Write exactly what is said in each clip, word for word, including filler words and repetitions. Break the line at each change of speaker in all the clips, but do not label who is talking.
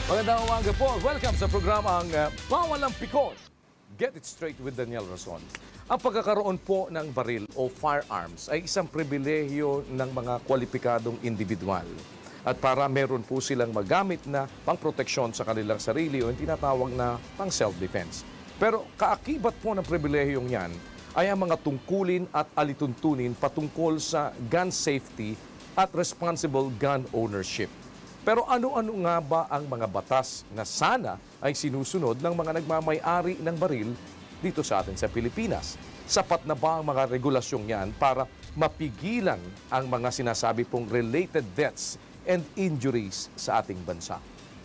Magandang umaga po. Welcome sa programang uh, Bawalang Pikon. Get it straight with Daniel Rason. Ang pagkakaroon po ng baril o firearms ay isang pribilehyo ng mga kwalipikadong individual. At para meron po silang magamit na pangproteksyon sa kanilang sarili o yung tinatawag na pang self-defense. Pero kaakibat po ng pribilehiyong yan ay ang mga tungkulin at alituntunin patungkol sa gun safety at responsible gun ownership. Pero ano-ano nga ba ang mga batas na sana ay sinusunod ng mga nagmamay-ari ng baril dito sa atin sa Pilipinas? Sapat na ba ang mga regulasyong yan para mapigilan ang mga sinasabi pong related deaths and injuries sa ating bansa?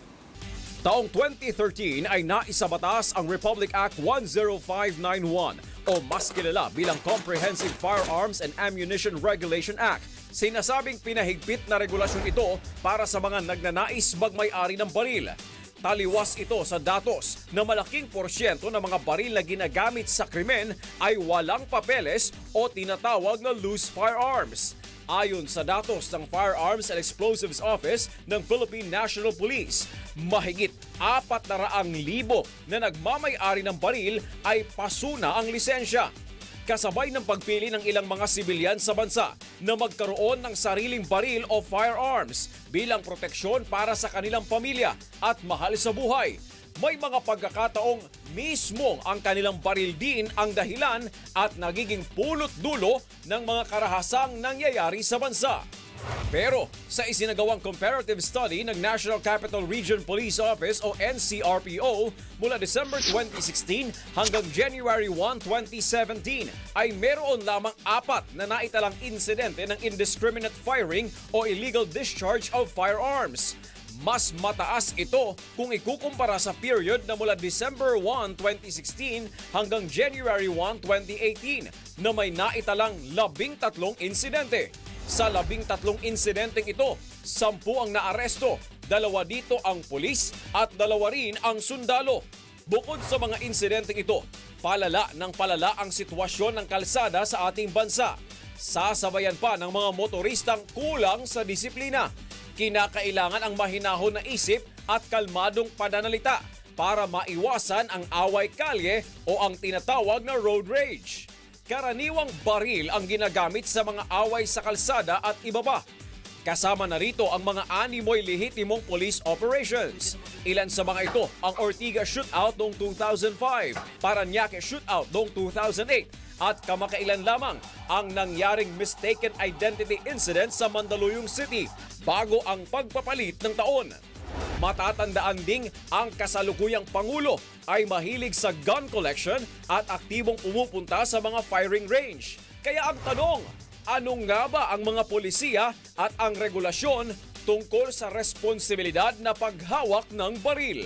Taong twenty thirteen ay naisabatas ang Republic Act one oh five ninety-one o mas kilala bilang Comprehensive Firearms and Ammunition Regulation Act. Sinasabing pinahigpit na regulasyon ito para sa mga nagnanais magmay-ari ng baril. Taliwas ito sa datos na malaking porsyento ng mga baril na ginagamit sa krimen ay walang papeles o tinatawag na loose firearms. Ayon sa datos ng Firearms and Explosives Office ng Philippine National Police, mahigit apat na raang libo na nagmamay-ari ng baril ay pasuna ang lisensya. Kasabay ng pagpili ng ilang mga sibilyan sa bansa na magkaroon ng sariling baril o firearms bilang proteksyon para sa kanilang pamilya at mahal sa buhay. May mga pagkakataong mismo ang kanilang baril din ang dahilan at nagiging pulot-dulo ng mga karahasang nangyayari sa bansa. Pero sa isinagawang comparative study ng National Capital Region Police Office o N C R P O mula December twenty sixteen hanggang January first, twenty seventeen ay meron lamang apat na naitalang insidente ng indiscriminate firing o illegal discharge of firearms. Mas mataas ito kung ikukumpara sa period na mula December first, twenty sixteen hanggang January first, twenty eighteen na may naitalang labing tatlong insidente. Sa labing tatlong insidenteng ito, sampu ang naaresto, dalawa dito ang pulis at dalawa rin ang sundalo. Bukod sa mga insidenteng ito, palala ng palala ang sitwasyon ng kalsada sa ating bansa. Sasabayan pa ng mga motoristang kulang sa disiplina. Kinakailangan ang mahinahon na isip at kalmadong pananalita para maiwasan ang away kalye o ang tinatawag na road rage. Karaniwang baril ang ginagamit sa mga away sa kalsada at iba pa. Kasama na rito ang mga animoy lehitimong police operations. Ilan sa mga ito ang Ortigas shootout noong two thousand five, Parañaque shootout noong two thousand eight, at kamakailan lamang ang nangyaring mistaken identity incident sa Mandaluyong City bago ang pagpapalit ng taon. Matatandaan ding ang kasalukuyang Pangulo ay mahilig sa gun collection at aktibong pumupunta sa mga firing range. Kaya ang tanong, ano nga ba ang mga polisiya at ang regulasyon tungkol sa responsibilidad na paghawak ng baril?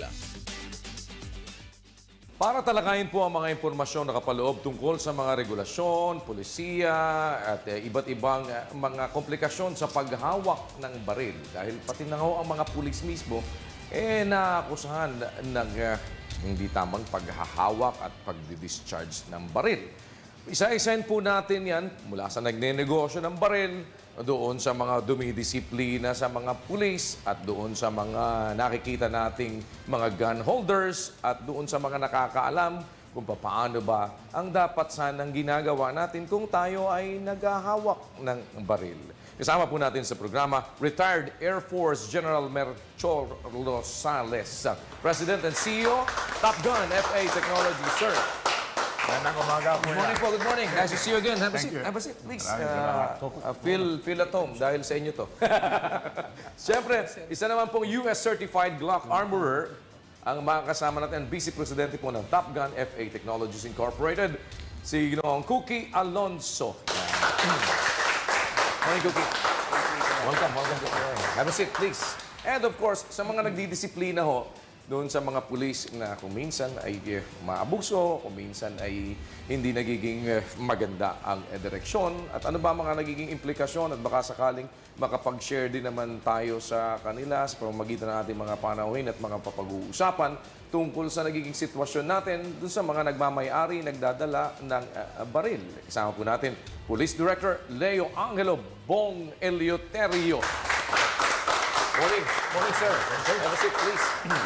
Para talakayin po ang mga impormasyon na kapaloob tungkol sa mga regulasyon, polisiya at eh, iba't ibang eh, mga komplikasyon sa paghawak ng baril. Dahil pati na ho ang mga pulis mismo eh naakusahan ng eh, hindi tamang paghahawak at pagdi-discharge ng baril. Isa-isahin po natin yan mula sa nagnenegosyo ng baril, doon sa mga dumidisiplina sa mga pulis at doon sa mga nakikita nating mga gun holders at doon sa mga nakakaalam kung paano ba ang dapat sanang ginagawa natin kung tayo ay naghahawak ng baril. Kasama po natin sa programa, retired Air Force General Melchor Rosales, President and C E O, Top Gun F A Technology, sir.
Magandang umaga po.
Good morning po, good morning. Nice to see you again. Have a seat, have a seat, please. Uh, uh, feel, feel at home dahil sa inyo to. Siyempre, isa naman pong U S Certified Glock Armorer ang makakasama natin, Vice Presidente po ng Top Gun F A Technologies Incorporated, si Ginoong Cookie Alonso. Morning, Cookie. Welcome, welcome. Have a seat, please. And of course, sa mga nagdidisiplina ho, doon sa mga pulis na kung minsan ay uh, maabuso, kung minsan ay hindi nagiging uh, maganda ang uh, direksyon, at ano ba mga nagiging implikasyon, at baka sakaling makapag-share din naman tayo sa kanila sa pamamagitan ng ating mga panauhin at mga papag-uusapan tungkol sa nagiging sitwasyon natin doon sa mga nagmamay-ari, nagdadala ng uh, baril. Isama po natin Police Director Leo Angelo Bong Eleuterio. Morning. Morning, sir. Have a seat, please.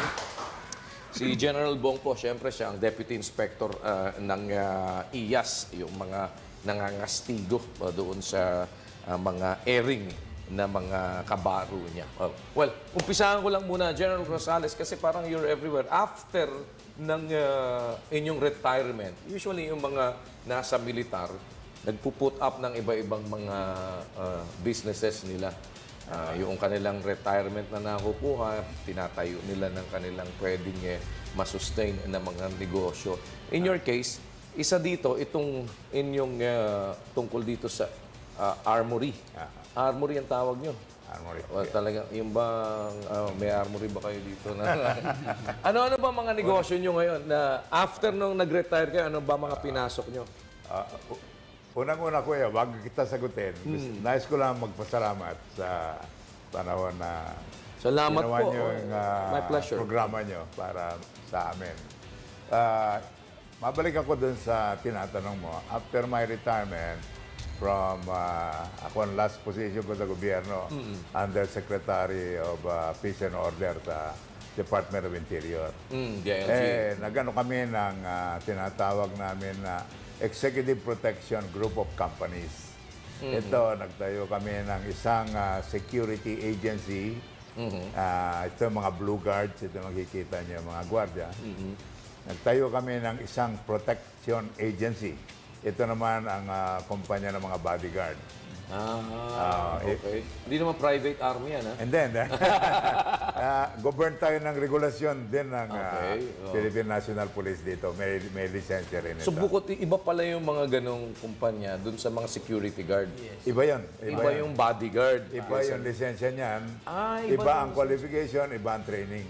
Si General Bong po, siyempre siya ang Deputy Inspector uh, ng uh, I A S, yung mga nangangastigo uh, doon sa uh, mga airing na mga kabaro niya. Oh. Well, umpisahan ko lang muna, General Rosales, kasi parang you're everywhere. After ng uh, inyong retirement, usually yung mga nasa militar, nagpo-put up ng iba-ibang mga uh, businesses nila. Uh, yung kanilang retirement na nakukuha, tinatayo nila ng kanilang pwedeng eh, masustain na mga negosyo. In your case, isa dito, itong inyong uh, tungkol dito sa uh, armory. Armory ang tawag nyo.
Armory.
Well, talaga, yung bang, uh, may armory ba kayo dito? Na, ano-ano ba mga negosyo nyo ngayon? Na after nung nag-retire kayo, ano ba mga pinasok nyo?
Uh, Unang-una, kuya, bago kita sagutin, hmm. nais ko lang magpasalamat sa panahon na
Salamat
ginawa
po.
nyo yung uh,
My pleasure.
programa nyo para sa amin. Uh, mabalik ako dun sa tinatanong mo. After my retirement from, uh, ako ang last position ko sa gobyerno, mm-hmm. Under Secretary of uh, Peace and Order sa Department of Interior.
Mm, D I L G.
Eh, nagano kami ng uh, tinatawag namin na Executive Protection Group of Companies. Mm-hmm. Ito, nagtayo kami ng isang uh, security agency. Mm-hmm. uh, ito mga Blue Guards, ito makikita niyo mga gwardiya. Mm-hmm. Nagtayo kami ng isang protection agency. Ito naman ang uh, kumpanya ng mga bodyguard.
Ah, uh, okay. Hindi naman private army yan, ha?
And then, uh, govern tayo ng regulasyon din ng
okay.
uh, oh. Philippine National Police dito. May, may lisensya rin ito.
So, bukod, iba pala yung mga ganong kumpanya dun sa mga security guard?
Yes. Iba yun.
Iba, iba yun. Yung bodyguard.
Iba ah, yung lisensya niyan.
Ah,
iba, iba ang qualification, iba ang training.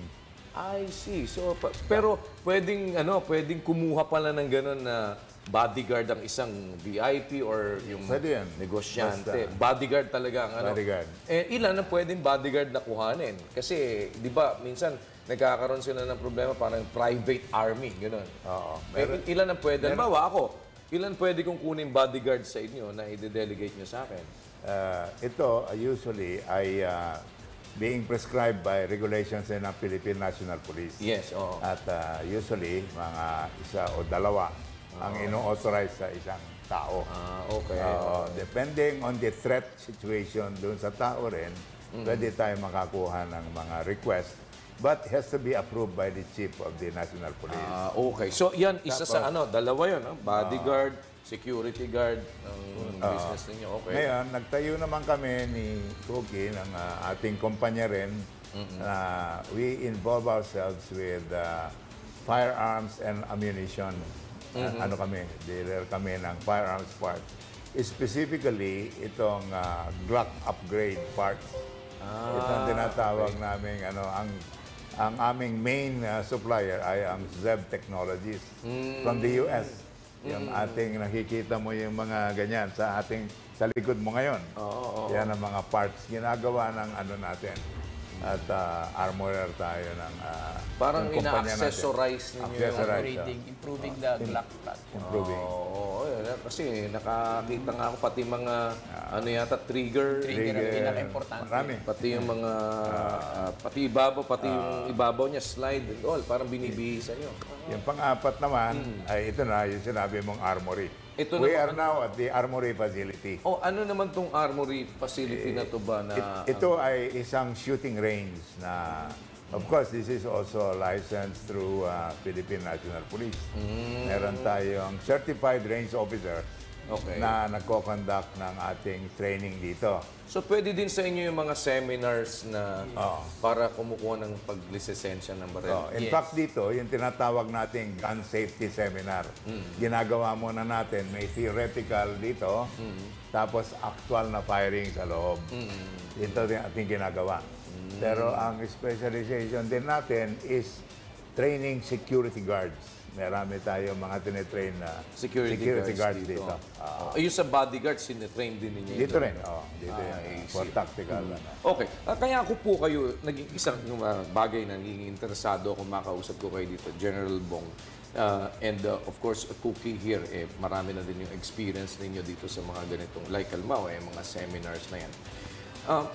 I see. So, pa, pero pwedeng, ano, pwedeng kumuha pala ng ganon na bodyguard ang isang V I P or yung
yan.
negosyante.
Basta.
Bodyguard talaga ang ano.
Bodyguard.
Eh, ilan ang pwedeng bodyguard na kuhanin? Kasi, di ba, minsan nagkakaroon sila ng problema parang private army, gano'n.
Oo.
Meron, eh, ilan ang pwede? Halimbawa, ako, ilan pwede kong kunin bodyguard sa inyo na i-delegate nyo sa akin?
Uh, ito, uh, usually, ay uh, being prescribed by regulations ng Philippine National Police.
Yes, oo.
At uh, usually, mga isa o dalawa ang ino-authorize sa isang tao.
Ah, okay.
Uh, depending on the threat situation doon sa tao rin, mm-hmm. pwede tayo makakuha ng mga request, but has to be approved by the Chief of the National Police.
Ah, okay. So, yan, isa Tapos, sa ano, dalawa yun, no? Bodyguard, uh, security guard ng uh, business ninyo. Okay.
Ngayon, nagtayo naman kami ni Cookie ng uh, ating kumpanya rin mm-hmm. na we involve ourselves with uh, firearms and ammunition. Mm-hmm. Ano kami, dealer kami ng firearms parts. Specifically, itong uh, Glock upgrade parts. Ah, ito ang tinatawag okay. namin, ano, ang ang aming main uh, supplier ay ang Z E B Technologies mm-hmm. from the U S. Yung mm-hmm. ating nakikita mo yung mga ganyan sa ating sa likod mo ngayon.
Oh, oh, oh.
Yan ang mga parts ginagawa ng ano natin. At uh, armorer tayo ng uh,
parang ina-accessorize ninyo yung
upgrading, improving the Glock platform.
Improving.
Oo, oh, oh, kasi nakakita nga ako pati mga uh, ano yata trigger,
trigger, trigger pinaka-importante.
Marami.
Pati yung mga uh, pati ibabaw, pati uh, yung ibabaw niya slide and all, parang binibihisan niyo. Uh,
yung pang-apat naman hmm. ay ito na yung sinabi mong armory. Ito We are now at the armory facility.
Oh, ano naman tong armory facility eh, na to ba na
it, ito uh, ay isang shooting range na of course this is also licensed through uh, Philippine National Police. Mm. Meron tayong certified range officer okay. na nagko-conduct ng ating training dito.
So pwede din sa inyo yung mga seminars na oh. para kumukuha ng paglisensya ng baril?
Oh, in yes. fact dito, yung tinatawag nating gun safety seminar, mm. ginagawa muna natin, may theoretical dito, mm. tapos actual na firing sa loob. Mm. Ito din ating ginagawa. Mm. Pero ang specialization din natin is training security guards. Marami tayo mga tinetrain na
security,
security guards,
guards dito.
dito.
Uh, Ayun sa bodyguards, sinetrain din ninyo?
Dito rin. Oh, dito ah, yan. For tactical. Hmm. Ano.
Okay. Uh, kaya ako po kayo, naging isang uh, bagay na naging interesado ako makausap ko kayo dito, General Bong. Uh, and uh, of course, Cookie here, eh, marami na din yung experience ninyo dito sa mga ganitong, like Kalmao, eh, mga seminars na yan. Uh,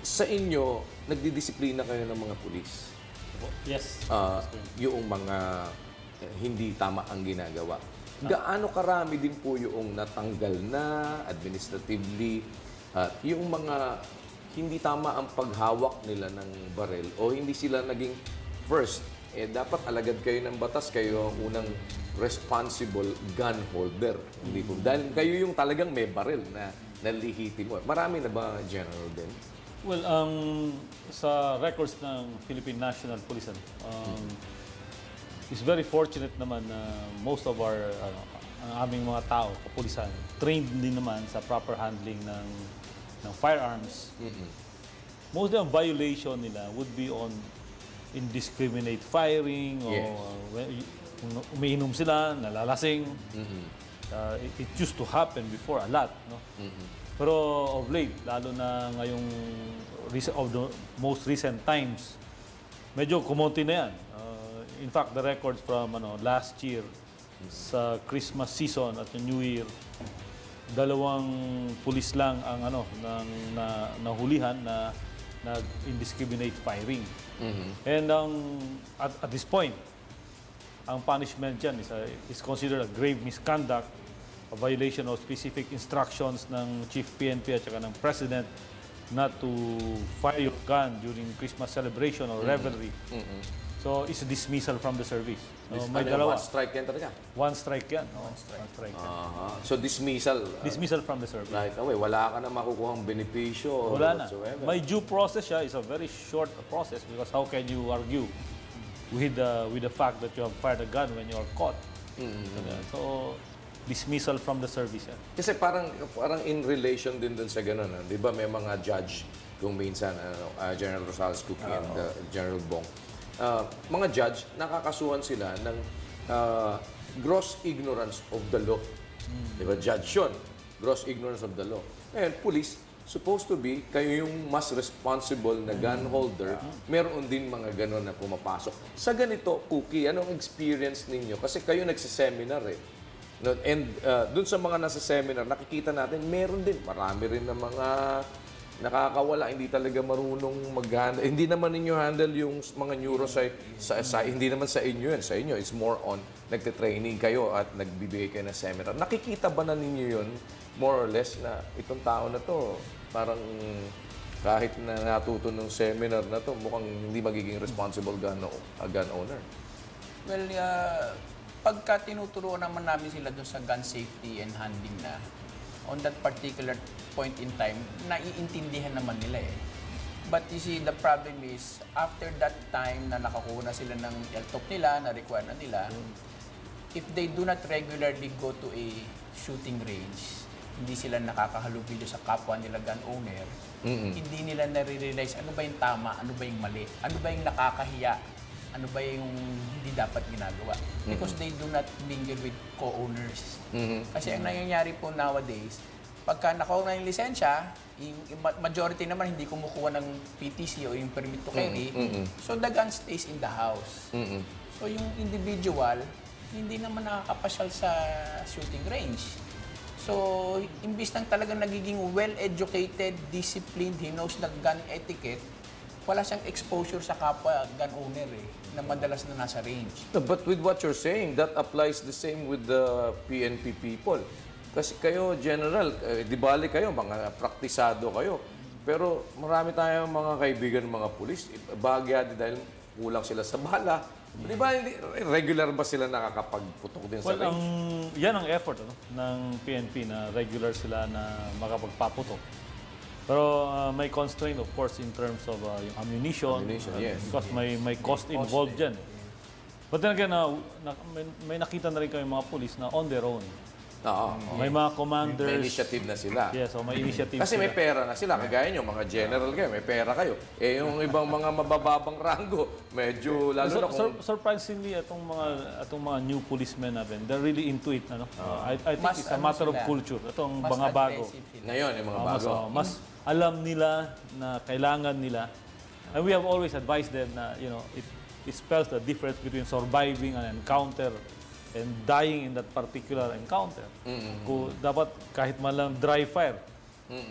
sa inyo, nagdidisiplina kayo ng mga pulis.
Yes.
Uh, yung mga eh, hindi tama ang ginagawa. Gaano karami din po yung natanggal na administratively at yung mga hindi tama ang paghawak nila ng barel o hindi sila naging first, eh dapat alagad kayo ng batas, kayo ang unang responsible gun holder. Hindi po. Dahil kayo yung talagang may barel na nalihiti mo. Marami na ba, General, din?
Well, ang sa records ng Philippine National Police, um, is very fortunate naman na most of our, ano, ang aming mga tao, kapulisan, trained din naman sa proper handling ng, ng firearms.
Mm-hmm.
Most of the violation nila would be on indiscriminate firing,
Yes.
o uh, kung umiinom sila, nalalasing.
Mm-hmm.
Uh, it, it used to happen before a lot, no?
Mm-hmm.
Pero of late, lalo na ngayong recent, of the most recent times, medyo kumonti na yan. Uh, in fact, the record from ano, last year sa Christmas season at the New Year, dalawang pulis lang ang ano nang na, nahulihan na nag-indiscriminate firing.
Mm-hmm.
And ang at, at this point, ang punishment dyan is, a, is considered a grave misconduct, a violation of specific instructions ng Chief P N P at saka ng President not to fire your gun during Christmas celebration or revelry.
Mm-hmm.
So, it's a dismissal from the service. So,
Dis-
may
ano,
dalawa.
one strike yan talaga?
One strike yan. Oh, one strike. One strike yan.
Aha. So, dismissal. uh,
Dismissal from the service.
right away. Wala ka na makukuhang benepisyo or
Wala na.
whatsoever.
May due process siya. It's a very short process because how can you argue with the, with the fact that you have fired a gun when you are caught?
Mm-hmm.
So, dismissal from the service yan.
Kasi parang parang in relation din dun sa ganun. ah. Di ba may mga judge kung minsan, ano, uh, General Rosales Cookie and uh, General Bong, uh, mga judge, nakakasuhan sila ng uh, gross ignorance of the law. Di ba? Judge yun. Gross ignorance of the law. And police, supposed to be, kayo yung mas responsible na gun holder, meron din mga ganon na pumapasok. Sa ganito, Cookie, anong experience ninyo? Kasi kayo nagsiseminar eh. No, and uh, dun sa mga nasa seminar, nakikita natin, meron din, marami rin na mga nakakawala, hindi talaga marunong mag-handle. Hindi naman ninyo handle yung mga neuropsych, sa, sa, hindi naman sa inyo yun. Sa inyo, it's more on, nagte-training kayo at nagbibigay kayo ng seminar. Nakikita ba na ninyo yun, more or less, na itong tao na to, parang kahit na natuto ng seminar na to, mukhang hindi magiging responsible gun, uh, gun owner?
Well, uh, pagka tinuturuan naman namin sila doon sa gun safety and handling na, on that particular point in time, naiintindihan naman nila eh. But you see, the problem is, after that time na nakakuha na sila ng L T O C nila, na require na nila, if they do not regularly go to a shooting range, hindi sila nakakahalubilo sa kapwa nila gun owner, mm-hmm. hindi nila nare-realize ano ba yung tama, ano ba yung mali, ano ba yung nakakahiya, ano ba yung hindi dapat ginagawa. Because mm-hmm. they do not mingle with co-owners. Mm-hmm. Kasi ang nangyayari po nowadays, pagka nakuha na yung lisensya, yung majority naman hindi kumukuha ng P T C o yung permit to carry, mm-hmm. so the gun stays in the house. Mm-hmm. So yung individual, hindi naman nakakapasyal sa shooting range. So, imbis nang talagang nagiging well-educated, disciplined, he knows the gun etiquette, wala siyang exposure sa kapwa gun owner eh, na madalas na nasa range.
But with what you're saying, that applies the same with the P N P people. Kasi kayo, General, eh, di bali kayo, mga praktisado kayo. Pero marami tayong mga kaibigan, mga pulis, bagya dahil kulang sila sa bala. Di ba, regular ba sila nakakapagputok din sa
Well,
range?
ang, yan ang effort ano, ng P N P na regular sila na makapagpaputok. Pero uh, may constraint, of course, in terms of uh, yung ammunition.
Ammunition,
uh,
yes.
Because may, may cost involved dyan. But then again, uh, na, may, may nakita na rin kami mga police na on their own.
Oo.
May mga commanders.
May initiative na sila.
Yes, so may initiative
Kasi
sila.
may pera na sila. Kagaya nyo, mga general kayo, may pera kayo. Eh, yung ibang mga mabababang rango, medyo lalo
Sur-
na kung...
sur- surprisingly, itong mga itong mga new policemen natin, they're really into it. Ano? Uh, I, I think
Mas
it's a
ano
matter of
sila,
culture. Itong
mas
mga bago.
aggressive sila.
Ngayon, yung mga
Uh, mas,
bago.
uh, mas alam nila na kailangan nila. And we have always advised them na, you know, it, it spells the difference between surviving an encounter and dying in that particular encounter.
Mm-hmm.
Kung dapat kahit man lang dry fire,
Mm-hmm.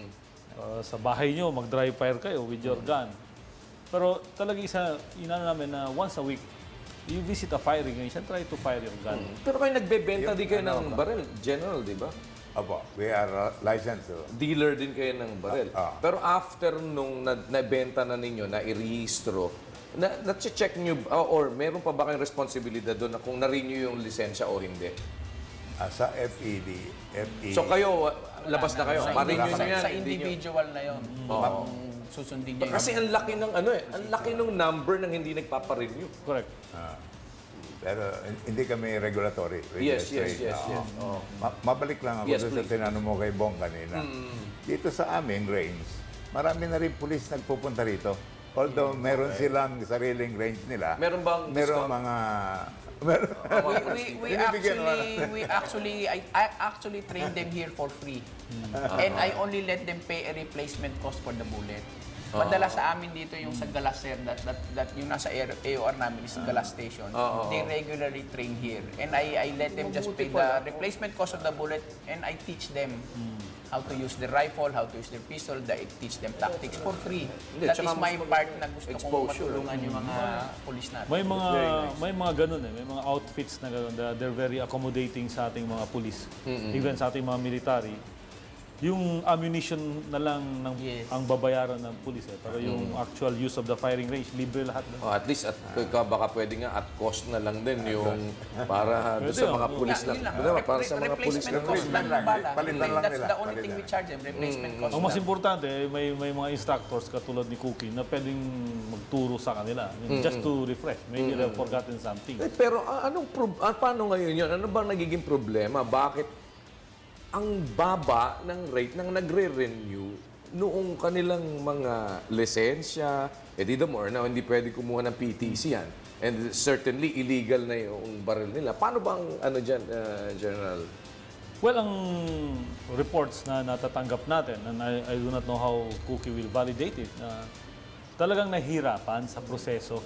Uh, sa bahay nyo, mag-dry fire kayo with your gun. Pero talaga isa, inano namin na once a week, you visit a firing range and try to fire your gun.
Pero kayo nagbebenta
Yung
di kayo
ano,
ng baril, general, di ba?
Opo, we are uh, licensed. So.
Dealer din kayo ng baril.
Ah, ah.
Pero after nung na, nabenta na ninyo, na i-rehistro, na, na-check nyo, uh, or meron pa ba kayong responsibilidad doon na kung na-renew yung lisensya o hindi?
Uh, sa F E D, F E D.
So kayo, uh, labas na kayo,
Sa,
ma-renew
sa,
nyo yan.
sa
hindi nyo-
individual na yun.
Oo.
Susundin niya.
Kasi ang laki ng ano eh, ang laki ng number ng hindi nagpapa-renew.
Correct.
Ah. Pero hindi kami regulatory.
Yes, yes,
registered.
yes,
Oo.
yes. Oo.
Ma- mabalik lang ako
Yes,
doon sa
please.
tinanong mo kay Bong kanina. Dito sa aming range, marami na rin pulis nagpupunta rito. Although meron silang sariling range nila.
Meron bang
Meron
discount?
mga... Meron,
we, we, we
Binibigyan
actually we actually I, I actually train them here for free. And I only let them pay a replacement cost for the bullet. Madalas sa amin dito yung sa Galaser, that, that, that yung nasa A O R namin is Galas Station. They regularly train here. And I, I let them just pay the replacement cost of the bullet and I teach them how to use the rifle, how to use their pistol, I teach them tactics for free.
Hindi,
That
tsaka
is my
mas-
part na gusto kong
exposure.
matulungan yung mga pulis natin.
May mga may mga ganun eh, may mga outfits na ganun. na They're very accommodating sa ating mga pulis. Even sa ating mga military. Yung ammunition na lang ng,
Yes.
ang babayaran ng pulis eh. Pero yung actual use of the firing range, libre lahat. doon.
Oh, at least at ka baka pwede nga at cost na lang din yung para doon sa mga pulis
Yeah,
lang.
yun lang.
Diba? Para
Re-
sa mga pulis
replacement
lang.
cost lang ng bala.
Palitan lang
That's
nila.
the only thing
Palitan.
we charge them, replacement cost
Ang mas
lang.
importante, eh, may may mga instructors katulad ni Cookie na pwedeng magturo sa kanila. Just to refresh. Maybe they've forgotten something.
Eh, pero ah, anong prob- ah, paano ngayon yun? Ano bang nagiging problema? Bakit ang baba ng rate ng nagre-renew noong kanilang mga lisensya, eh di the more na hindi pwede kumuha ng P T C yan. And certainly illegal na yung baril nila. Paano bang ano dyan, ah, General?
Well, ang reports na natatanggap natin, and I, I do not know how Cookie will validate it, na talagang nahihirapan sa proseso.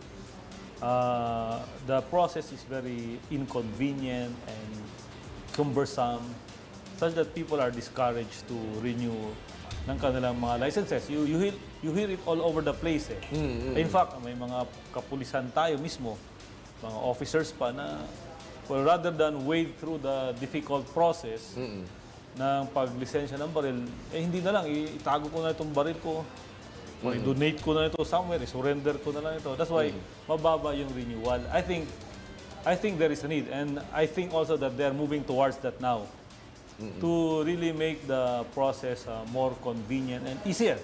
Uh, the process is very inconvenient and cumbersome, such that people are discouraged to renew ng kanilang mga licenses. You, you, hear, you hear it all over the place eh. In fact, may mga kapulisan tayo mismo, mga officers pa na well, rather than wade through the difficult process ng paglisensya ng baril, eh hindi na lang, itago ko na itong baril ko, o i-donate ko na ito somewhere, i-surrender ko na lang ito. That's why mababa yung renewal. I think I think there is a need, and I think also that they're moving towards that now. To really make the process uh, more convenient and easier.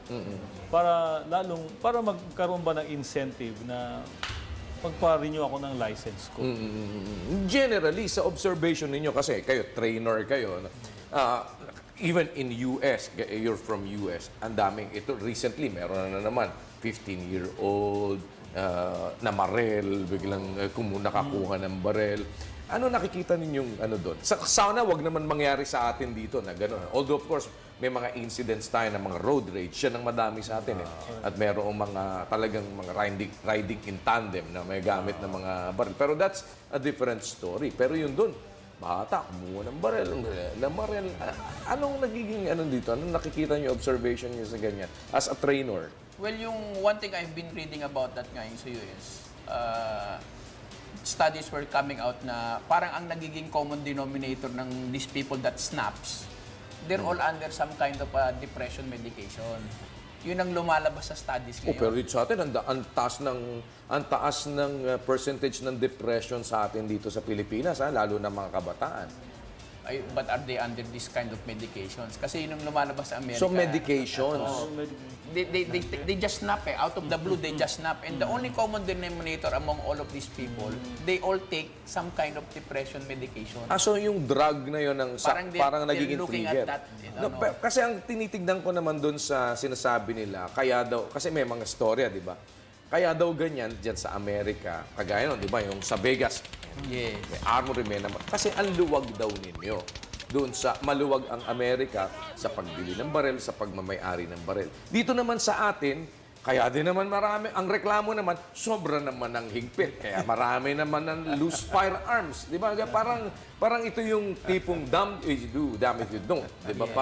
Para lalong para magkaroon ba ng incentive na magpa-renew ako ng license ko.
Generally, sa observation ninyo, kasi kayo, trainer kayo, ah, even in U S, you're from U S, ang daming, ito recently, meron na naman, fifteen-year-old, uh, na barel, biglang uh, kumu nakakuha ng barel. Ano nakikita ninyong ano doon? Sa, sana wag naman mangyari sa atin dito na gano'n. Although of course, may mga incidents tayo ng mga road rage. Yan ang madami sa atin eh. At mayroong mga talagang mga riding, riding in tandem na may gamit ng mga baril. Pero that's a different story. Pero yun doon, bata, kumuha ng baril, ng baril. Anong nagiging ano dito? Anong nakikita niyo, observation niyo sa ganyan? As a trainer?
Well, yung one thing I've been reading about that ngayon sa U S, uh, studies were coming out na parang ang nagiging common denominator ng these people that snaps, they're all under some kind of a depression medication. Yun ang lumalabas sa studies
Oh,
ngayon.
pero dito sa atin, ang, ang taas ng, ang taas ng uh, percentage ng depression sa atin dito sa Pilipinas, ha? Lalo na mga kabataan.
Ay, but are they under this kind of medications? Kasi yun ang lumalabas sa Amerika.
So, medications.
Oo. They, they, they, they just snap eh. Out of the blue, they just snap. And the only common denominator among all of these people, they all take some kind of depression medication.
Ah, so yung drug na yun, ang, sa,
Parang
parang,
they-
nagiging
they're looking
trigger.
at that, you
No,
know.
pe- kasi ang tinitignan ko naman doon sa sinasabi nila, kaya daw, kasi may mga storya, di ba? Kaya daw ganyan dyan sa Amerika, kagaya nun, di ba, yung sa Vegas,
Yes.
may armory men naman. Kasi ang luwag daw ninyo. Doon sa maluwag ang Amerika sa pagbili ng baril, sa pagmamay-ari ng baril. Dito naman sa atin, kaya din naman marami, ang reklamo naman, sobra naman ng higpit. Kaya marami naman ng loose firearms. Di ba? Parang, parang ito yung tipong damn if you do, damn if you don't. Di ba? Parang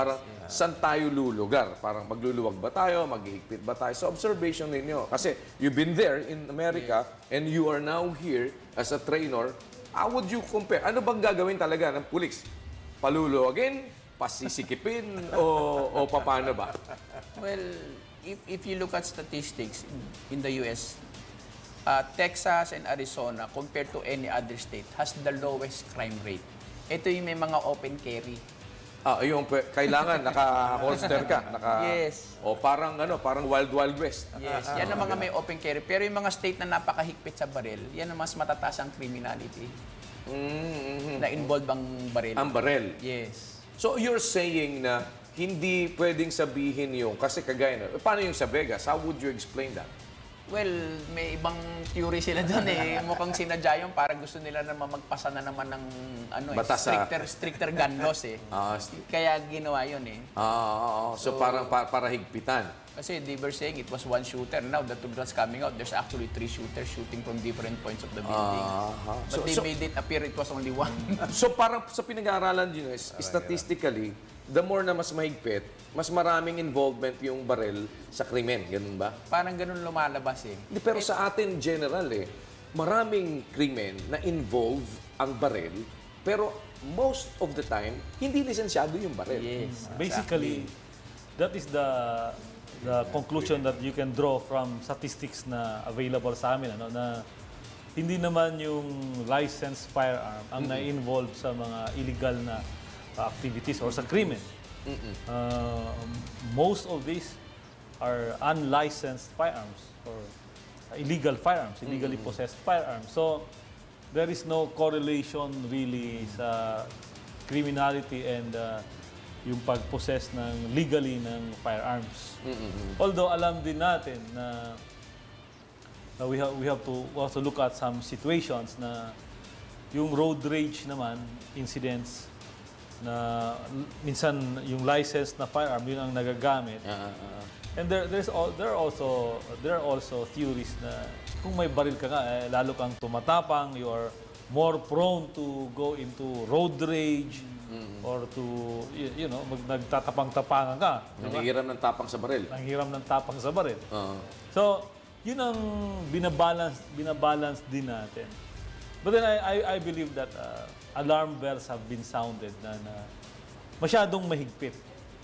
saan tayo lulugar? Parang magluluwag ba tayo? Maghihigpit ba tayo? So observation ninyo. Kasi you've been there in America and you are now here as a trainer. How would you compare? Ano bang gagawin talaga ng pulis? Paluluwagin? Pasisikipin? o, o paano ba?
Well, if, if you look at statistics in, in the U S, uh, Texas and Arizona, compared to any other state, has the lowest crime rate. Ito yung may mga open carry.
Ah, yung pe- kailangan naka-holster ka, naka
Yes.
O parang ano, parang Wild Wild West.
Yes, yan ang mga may open carry. Pero yung mga state na napakahigpit sa baril, yan ang mas matataas ang criminality
Mm-hmm.
na involved ang baril.
Ang barel.
Yes.
So you're saying na hindi pwedeng sabihin yung kasi kagaya na, paano yung sa Vegas? How would you explain that?
Well, may ibang theory sila doon eh. Mukhang sinadya yung parang gusto nila naman magpasa na naman ng ano eh,
Batas sa-
stricter, stricter gun laws eh.
Ah,
Kaya ginawa yun eh.
Ah, so, parang pa- para higpitan.
Kasi they were saying it was one shooter. Now that the drugs coming out, there's actually three shooters shooting from different points of the building.
Ah,
But
so,
they
so,
made it appear it was only one.
so parang sa pinag-aaralan din, is, statistically, the more na mas mahigpit, mas maraming involvement yung barel sa krimen. Ganun ba?
Parang ganun lumalabas eh.
Hindi, pero sa atin general eh, maraming krimen na involve ang barel, pero most of the time, hindi lisensyado yung barel.
Yes.
Basically, that is the the conclusion that you can draw from statistics na available sa amin, ano, na hindi naman yung licensed firearm ang na-involve sa mga illegal na activities or sa krimen. Uh, most of these are unlicensed firearms or illegal firearms, illegally possessed firearms. So, there is no correlation really sa criminality and uh, yung pag-possess ng legally ng firearms. Although alam din natin na uh, we have we have to also look at some situations na yung road rage naman incidents na minsan yung license na firearm yun ang nagagamit.
Ah, ah, ah.
And there there's all, there are also there are also theories na kung may baril ka nga eh, lalo kang tumatapang, you are more prone to go into road rage or to you, you know mag, nagtatapang-tapangan ka.
Nangihiram ng tapang sa baril.
Nanghiram ng tapang sa baril.
Ah.
So, yun ang binabalance binabalance din natin. But then I I, I believe that uh, alarm bells have been sounded na, na masyadong mahigpit.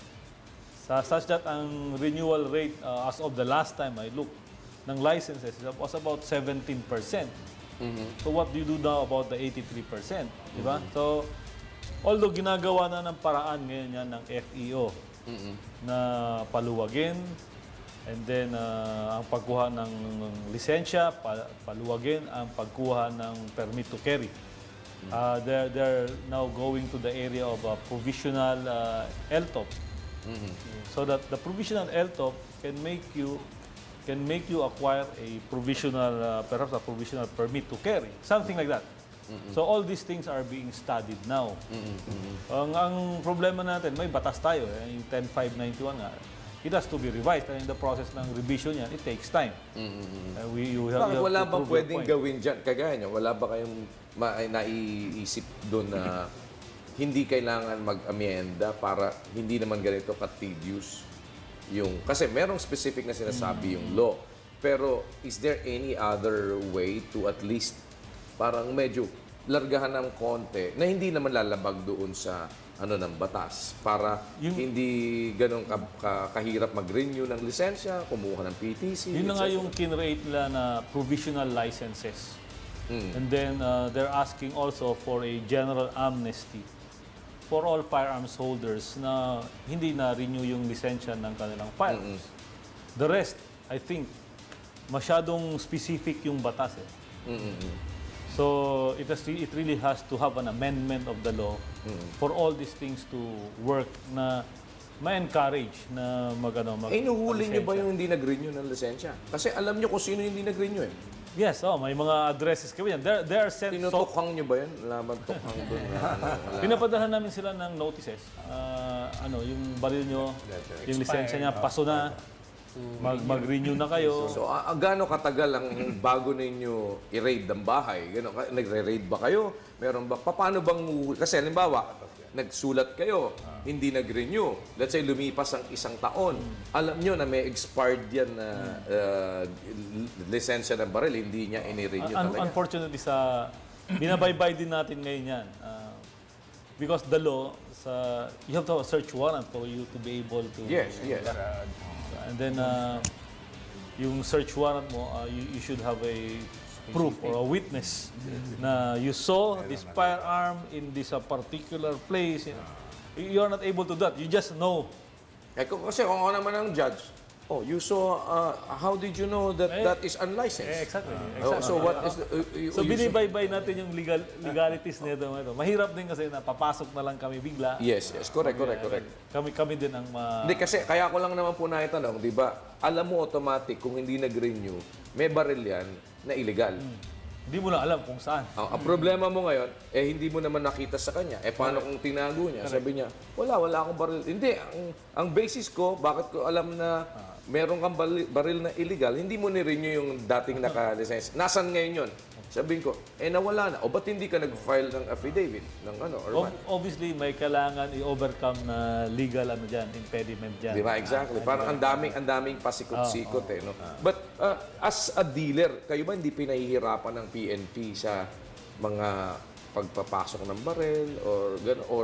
Sa such that ang renewal rate uh, as of the last time I looked ng licenses was about seventeen percent.
Mm-hmm.
So what do you do now about the eighty-three percent? Di ba? So, although ginagawa na ng paraan ngayon yan ng F E O
Mm-hmm.
na paluwagin, and then uh, ang pagkuha ng lisensya, pa, paluwagin ang pagkuha ng permit to carry. Uh, they're, they're now going to the area of a provisional uh, L T O P.
Mm-hmm.
So that the provisional L T O P can make you can make you acquire a provisional, uh, perhaps a provisional permit to carry, something like that. Mm-hmm. So all these things are being studied now. Mm-hmm. Ang, ang problema natin, may batas tayo, eh, yung ten five ninety-one nga. It has to be revised, and in the process ng revision yan, it takes time.
Mm-hmm.
Uh, we, you have,
Bakit
you have
wala
to
bang
prove your
pwedeng
point.
gawin dyan? Kagaya nyo, wala ba kayong ma- naiisip doon na hindi kailangan mag-amienda para hindi naman ganito ka-tedious yung... Kasi merong specific na sinasabi yung law. Pero is there any other way to at least parang medyo largahan ng konti na hindi naman lalabag doon sa ano ng batas para
Yung-
hindi ganun ka, ka- kahirap mag-renew ng lisensya, kumuha ng P T C,
Yun na nga
et cetera?
yung kinrate nila na provisional licenses. And then uh, they're asking also for a general amnesty for all firearms holders na hindi na renew yung lisensya ng kanilang firearms. The rest, I think, masyadong specific yung batas eh. So it has, it really has to have an amendment of the law for all these things to work na ma-encourage na magano mag
Eh, inuhuli nyo ba
lisensya.
yung hindi nag-renew ng lisensya? Kasi alam nyo kung sino yung hindi nag-renew eh.
Yes, oh, may mga addresses kami yan. There, there are sent so,
Tinutukhang nyo ba yan? Laban tukhang doon. na ano, wala.
pinapadala namin sila ng notices. Ah, ano, yung baril nyo, yung lisensya niya, paso na, mag, mag-renew na kayo.
So, a- a- gaano katagal ang bago ninyo i-raid ang bahay? Gano, ka- nagre-raid ba kayo? Meron ba? Pa- Paano bang, uhu- kasi halimbawa, nagsulat kayo, hindi nag-renew. Let's say lumipas ang isang taon. Alam nyo na may expired yan na uh, lisensya ng baril, hindi niya ini-renew
Un-
talaga.
Unfortunately, sa binabaybay din natin ngayon yan. Uh, because the law, sa, you have to have a search warrant for you to be able to...
Yes, yes.
And then, uh, yung search warrant mo, uh, you, you should have a proof or a witness na you saw this firearm in this uh, particular place. You are not able to do that. You just know.
Eh, kung- kasi kung ako naman ang judge, oh, you saw, uh, how did you know that
Eh,
that is unlicensed?
Eh, exactly.
Oh,
exactly.
so what is the... uh, you-
So
you-
binibaybay natin yung legal legalities nito. Ito. Mahirap din kasi na papasok na lang kami bigla.
Yes, yes. Correct, correct, correct.
Kami kami din ang ma
Hindi kasi, kaya ko lang naman po naitanong, di ba, alam mo automatic kung hindi nag-renew, may baril yan na illegal.
Hindi mo na alam kung saan.
Ang, ang problema mo ngayon, eh hindi mo naman nakita sa kanya. Eh paano kung tinago niya? Sabi niya, wala, wala akong baril. Hindi, ang, ang basis ko, bakit ko alam na meron kang baril, baril na illegal, hindi mo ni-renew yung dating naka-license. Nasaan ngayon yun? Sabihin ko, eh nawala na. O ba't hindi ka nag-file ng affidavit? Ng ano, or what?
Ob- obviously, may kailangan i-overcome na legal ano dyan, impediment dyan.
Di ba? Exactly. Parang ang daming, ang daming pasikot-sikot eh. No? But uh, as a dealer, kayo ba hindi pinahihirapan ng P N P sa mga pagpapasok ng baril or gano'n, or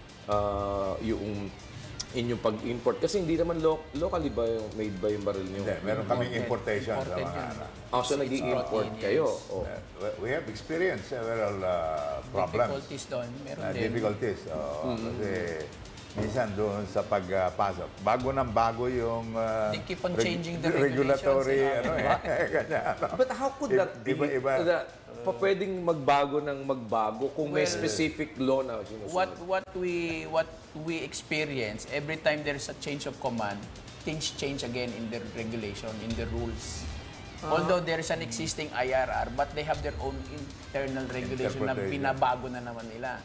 uh, yung inyong pag-import? Kasi hindi naman lo- locally ba yung made ba yung baril nyo?
Hindi, meron kaming importation sa
Imported
mga
yun.
ano.
Oh, so nag-i-import kayo? Oh.
Uh, We have experienced several uh, problems.
Difficulties doon. Meron
Na
din.
difficulties. Oo, Kasi minsan doon sa pagpasok, bago ng bago yung uh,
They keep on
reg-
changing the
regulatory,
regulations,
ano eh, ganyan, ano.
But how could that be?
Iba-iba.
That, pa pwedeng magbago ng magbago kung may
Well,
specific law na sinusunod?
What what we what we experience every time there's a change of command, things change again in the regulation, in the rules. Although there is an existing I R R, but they have their own internal regulation na
Interpretation.
binabago na naman nila.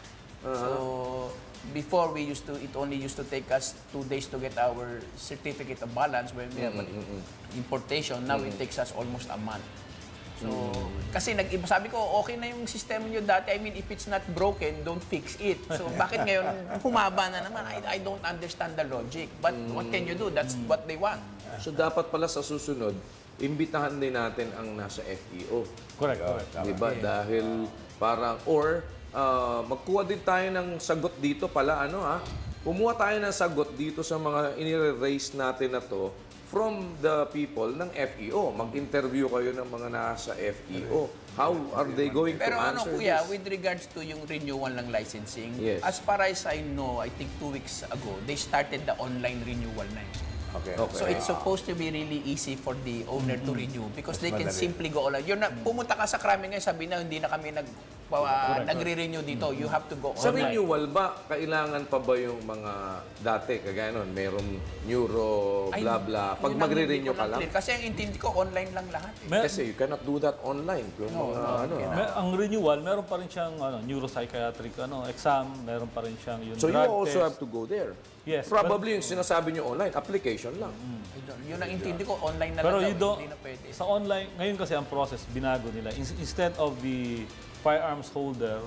So before we used to, it only used to take us two days to get our certificate of balance when we have an importation. Now it takes us almost a month. So, kasi nag-iba, sabi ko, okay na yung sistema nyo dati. I mean, if it's not broken, don't fix it. So, bakit ngayon humaba na naman? I, I don't understand the logic. But what can you do? That's what they want.
So dapat pala sa susunod, imbitahan din natin ang nasa F E O.
Correct, correct.
Di ba? Dahil parang, or uh, magkuha din tayo ng sagot dito pala, ano ha? Kumuha tayo ng sagot dito sa mga inire-raise natin na to from the people ng F E O. Mag-interview kayo ng mga nasa F E O. How are they going
Pero
to
ano
answer
kuya,
this?
with regards to yung renewal ng licensing,
Yes.
as far as I know, I think two weeks ago, they started the online renewal na yun.
Okay.
Okay.
So it's supposed to be really easy for the owner to renew because they can
madali.
simply go online. You're not, pumunta ka sa crime ngayon, sabi na hindi na kami nag, uh, nagre-renew dito. You have to go
Sa
online.
renewal ba, kailangan pa ba yung mga dati, kagaya nun, merong neuro,
Ay,
bla bla, pag
yun ang
magre-renew
hindi ko
ka
lang
lang?
clear. Kasi ang intindi ko, online lang lahat. Eh.
Mer-
Kasi you cannot do that online. Yung mga, ano,
mer- ang renewal, meron pa rin siyang ano, neuropsychiatric ano, exam, meron pa rin siyang yung
so you
drug
also
test.
have to go there.
Yes,
Probably yung sinasabi nyo online, application lang.
I don't- Yun ang intindi ko, online na
Pero
lang
you
daw,
don't,
hindi na pwede.
sa online, ngayon kasi ang process, binago nila. In- instead of the firearms holder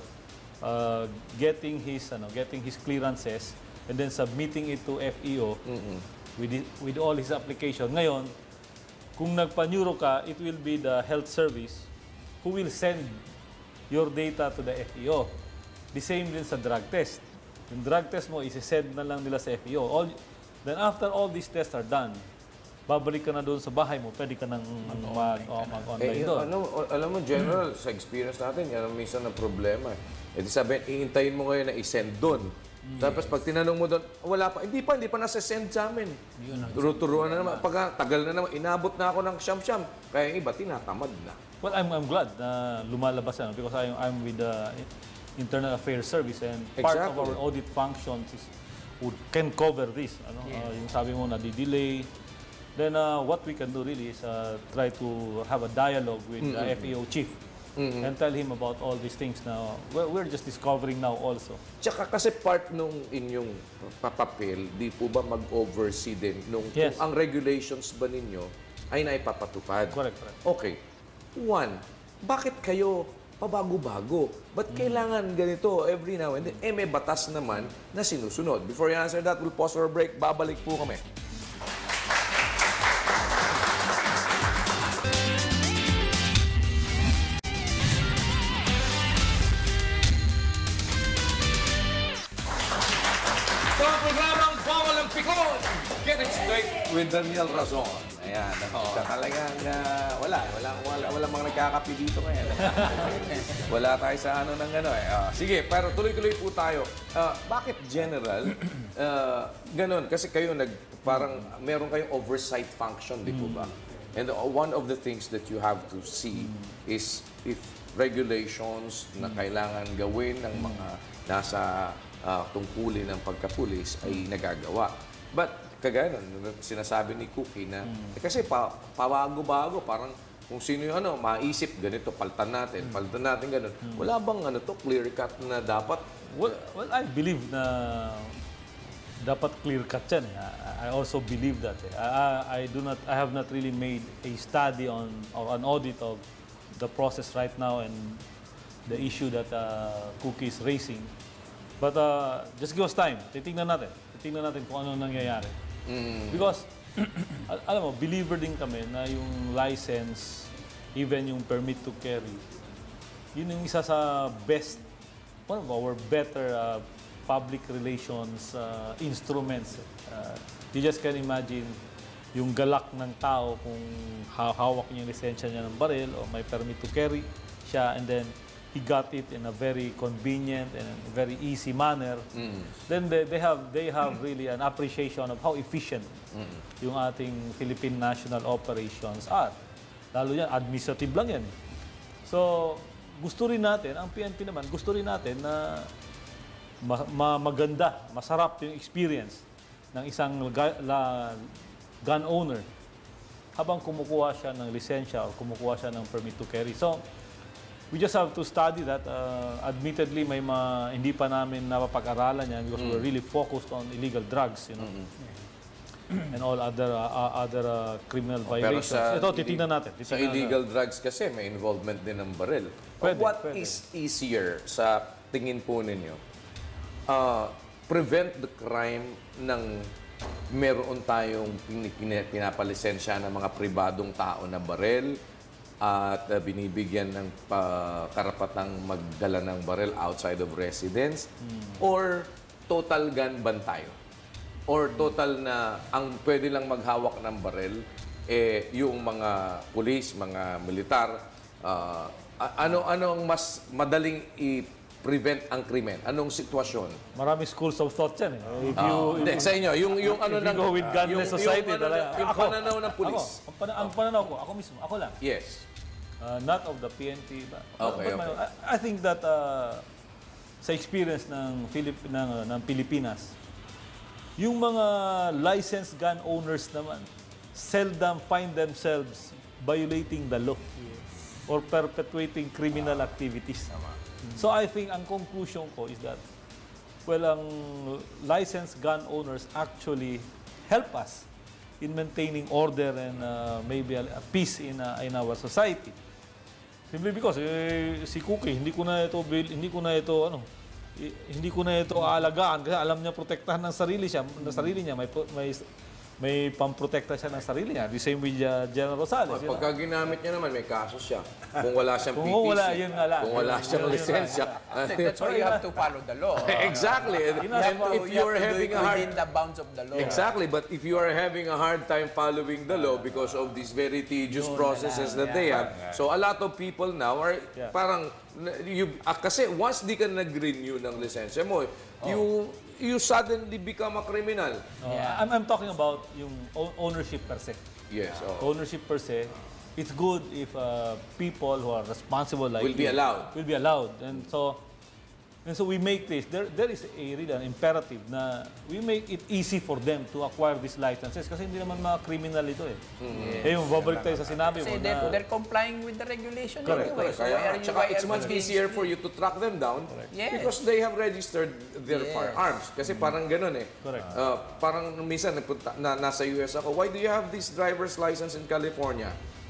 uh, getting his ano, getting his clearances and then submitting it to F E O with, it- with all his application. Ngayon, kung nagpa-neuro ka, it will be the health service who will send your data to the F E O. The same din sa drug test. Yung drug test mo, isi-send na lang nila sa F E O. All, then after all these tests are done, babalik ka na doon sa bahay mo, pwede ka nang ano, mag, oh, mag-online
Eh,
doon.
ano, alam mo, General, sa experience natin, yan ang minsan na problema. Eh, di sabihin, iintayin mo ngayon na i-send doon. Tapos pag tinanong mo doon, wala pa. Hindi pa, hindi pa nasa-send sa amin. Turo-turuan na naman. Pagka tagal na naman, inabot na ako ng siyam-siyam. Kaya yung iba, tinatamad na.
Well, I'm, I'm glad na lumalabas yan because I'm, I'm with the Internal Affairs Service and part of
Exactly.
our audit functions is would, can cover this. Ano? Uh, yung sabi mo na di-delay. Then uh, what we can do really is uh, try to have a dialogue with the F E O chief and tell him about all these things now. We're, we're just discovering now also.
Tsaka kasi part nung inyong papapel, di po ba mag-oversee din nung
Yes.
kung ang regulations ba ninyo ay naipapatupad?
Correct, correct.
Okay. One, bakit kayo pabago-bago. Ba't kailangan ganito every now and then? Eh, may batas naman na sinusunod. Before you answer that, we'll pause for a break. Babalik po kami. Ito ang programang Bawal ang Pikon! Get it straight with Daniel Razon. Ayan, oh, talagang uh, wala, wala, wala, wala mga nagkakapi dito ngayon. Wala tayo sa ano ng ano eh. Uh, sige, pero tuloy-tuloy po tayo. Uh, bakit general? Uh, ganon, kasi kayo nag, parang meron kayong oversight function, di po ba? And uh, one of the things that you have to see is if regulations na kailangan gawin ng mga nasa uh, tungkulin ng pagkapulis ay nagagawa. But kagaya nun, sinasabi ni Cookie na, mm. eh, kasi pa, pabago-bago, parang kung sino yung ano, maisip, ganito, paltan natin, mm. paltan natin, gano'n. Mm. Wala bang ano to, clear-cut na dapat?
Well, well, I believe na dapat clear-cut yan. I, I also believe that. Eh. I, I, do not, I have not really made a study on, or an audit of the process right now and the issue that uh, Cookie is raising. But uh, just give us time. Titingnan natin. Titingnan natin kung ano nangyayari. Mm. Because, al alam mo, believer din kami na yung license, even yung permit to carry, yun yung isa sa best, one of our better uh, public relations uh, instruments. Uh, you just can imagine yung galak ng tao kung ha hawak niya yung lisensya niya ng baril o may permit to carry siya and then he got it in a very convenient and very easy manner, mm. then they, they have they have really an appreciation of how efficient mm. yung ating Philippine national operations are. Lalo yan, administrative lang yan. So, gusto rin natin, ang P N P naman, gusto rin natin na ma ma maganda, masarap yung experience ng isang ga la gun owner habang kumukuha siya ng lisensya o kumukuha siya ng permit to carry. So, we just have to study that. Uh, admittedly, may ma, hindi pa namin napapag-aralan yan because mm. we're really focused on illegal drugs, you know, mm-hmm. and all other uh, other uh, criminal violations.
Sa
ito, titingnan natin. Titingnan
sa illegal na. drugs kasi may involvement din ng baril.
Pwede,
What
pwede.
is easier sa tingin po ninyo? Uh, prevent the crime ng meron tayong pinapalisensya ng mga pribadong tao na baril at uh, binibigyan ng uh, karapatang magdala ng baril outside of residence, hmm. or total gun ban tayo? Or total na ang pwede lang maghawak ng baril eh yung mga pulis, mga militar, uh, ano ano ang mas madaling i-prevent ang krimen? Anong sitwasyon?
Marami schools of thought yan eh. If you,
uh,
if
hindi, sa inyo, yung yung ano
if
ng
you go with gunless
yung,
society,
yung, ano,
talaga,
yung
ako,
pananaw ng pulis.
Ako, ang, pana ang pananaw ko, ako mismo, ako lang.
Yes.
Uh, not of the P N P. But,
okay,
but
okay.
My, I, I think that uh, sa experience ng, Filip, ng, ng Pilipinas, yung mga licensed gun owners naman, seldom find themselves violating the law yes. or perpetuating criminal activities. Mm-hmm. So I think ang conclusion ko is that, well, ang licensed gun owners actually help us in maintaining order and uh, maybe a, a peace in, uh, in our society. Simply because eh, si Cookie, hindi ko na ito hindi ko na ito ano, eh, hindi ko na ito aalagaan kasi alam niya protektahan ng sarili siya, ng sarili niya may may may pamprotekta siya ng sarili niya. The same with uh, General Rosales.
Oh, pagka ginamit niya naman, may kaso siya. Kung wala siyang P T C.
Kung wala, yun nga lang.
Kung wala siyang lisensya.
That's why you have to follow the law.
Exactly.
You have to,
if you are having a hard...
within the bounds of the law.
Exactly. But if you are having a hard time following the law because of these very tedious processes that they have, so a lot of people now are parang... You, ah, kasi once di ka nag-renew ng lisensya mo, you... you suddenly become a criminal.
Oh, yeah. I'm, I'm talking about yung ownership per se.
Yes. Oh.
Ownership per se. It's good if uh, people who are responsible like
will be
you,
allowed.
Will be allowed. And so, and so we make this. There, there is a really an imperative na we make it easy for them to acquire these licenses kasi hindi naman mga criminal ito eh. Mm-hmm. Yes. Eh yung babalik tayo sa sinabi
kasi
mo
they're,
na
they're complying with the regulation
correct,
anyway.
correct.
So
Kaya,
why are you,
tsaka
why
it's
are
much easier for you to track them down
yes.
because they have registered their yes. firearms. Kasi mm-hmm. parang ganun eh.
Correct.
Uh, parang minsan na, na, nasa U S ako, why do you have this driver's license in California?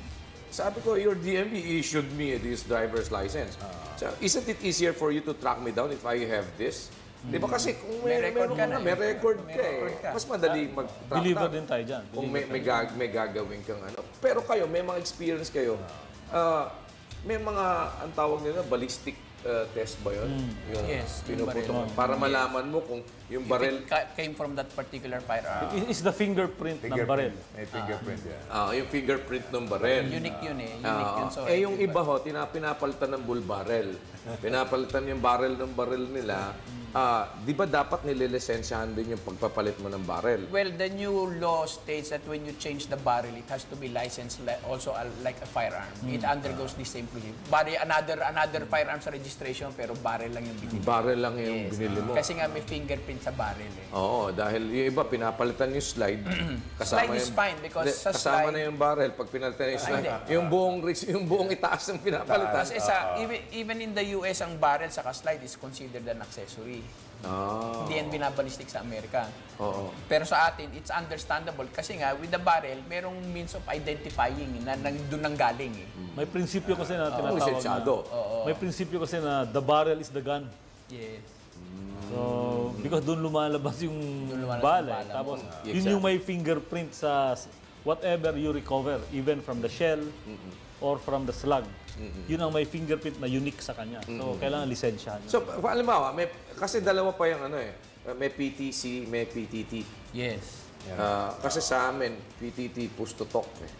sabi ko, your D M V issued me this driver's license. So, isn't it easier for you to track me down if I have this? Di ba kasi kung may,
May record
meron
ka
ka
na
na, may
eh.
record
May
ka eh.
record ka.
Mas madali mag-track
Deliver
down.
din tayo dyan.
Kung may,
Deliver
may, gag, may gagawin kang ano. Pero kayo, may mga experience kayo. Ah, may mga, ang tawag nila, ballistic uh, test ba yun? Yung
Yes, yung
pinuputok.
baril.
Para malaman mo kung yung
If
baril,
it ca- came from that particular firearm.
It- It's the fingerprint, ng baril.
May fingerprint yan.
ah, yung fingerprint ng baril.
Unique yun eh. Unique
Ah,
yun. So,
eh yung iba ho, tina, pinapalitan ng bull barrel. Pinapalitan yung barrel ng baril nila. Ah, di ba dapat nililisensyahan din yung pagpapalit mo ng barrel?
Well, the new law states that when you change the barrel, it has to be licensed li- also uh, like a firearm. It undergoes the same procedure. Bari another another firearms registration pero barrel lang yung binili.
Barrel lang yung
Yes.
binili mo.
Kasi nga may fingerprint sa barrel eh.
Oo, dahil yung iba pinapalitan yung slide. kasama
Slide is
yung-
fine because
Hindi,
sa
kasama
slide-
na yung barrel pag pinalitan yung slide.
hindi.
yung buong ris- yung buong itaas ng pinapalitan.
Kasi sa even, even in the U S ang barrel sa slide is considered an accessory.
Ah,
Hindi yan binabalistic sa Amerika.
oo.
Pero sa atin, it's understandable kasi nga with the barrel, merong means of identifying na nandun nang galing eh.
May prinsipyo kasi na tinatawag na,
Lisensyado.
may prinsipyo kasi na the barrel is the gun.
Yes.
So, because doon lumalabas yung
lumalabas
bala.
yung
eh.
bala
Tapos,
mo.
yun yung may fingerprint sa whatever you recover, even from the shell or from the slug. Yun ang may fingerprint na unique sa kanya. So, kailangan lisensyahan.
So, pa- halimbawa, may, kasi dalawa pa yung ano eh. May P T C, may P T T.
Yes.
Ah, kasi sa amin, P T T, push to talk eh.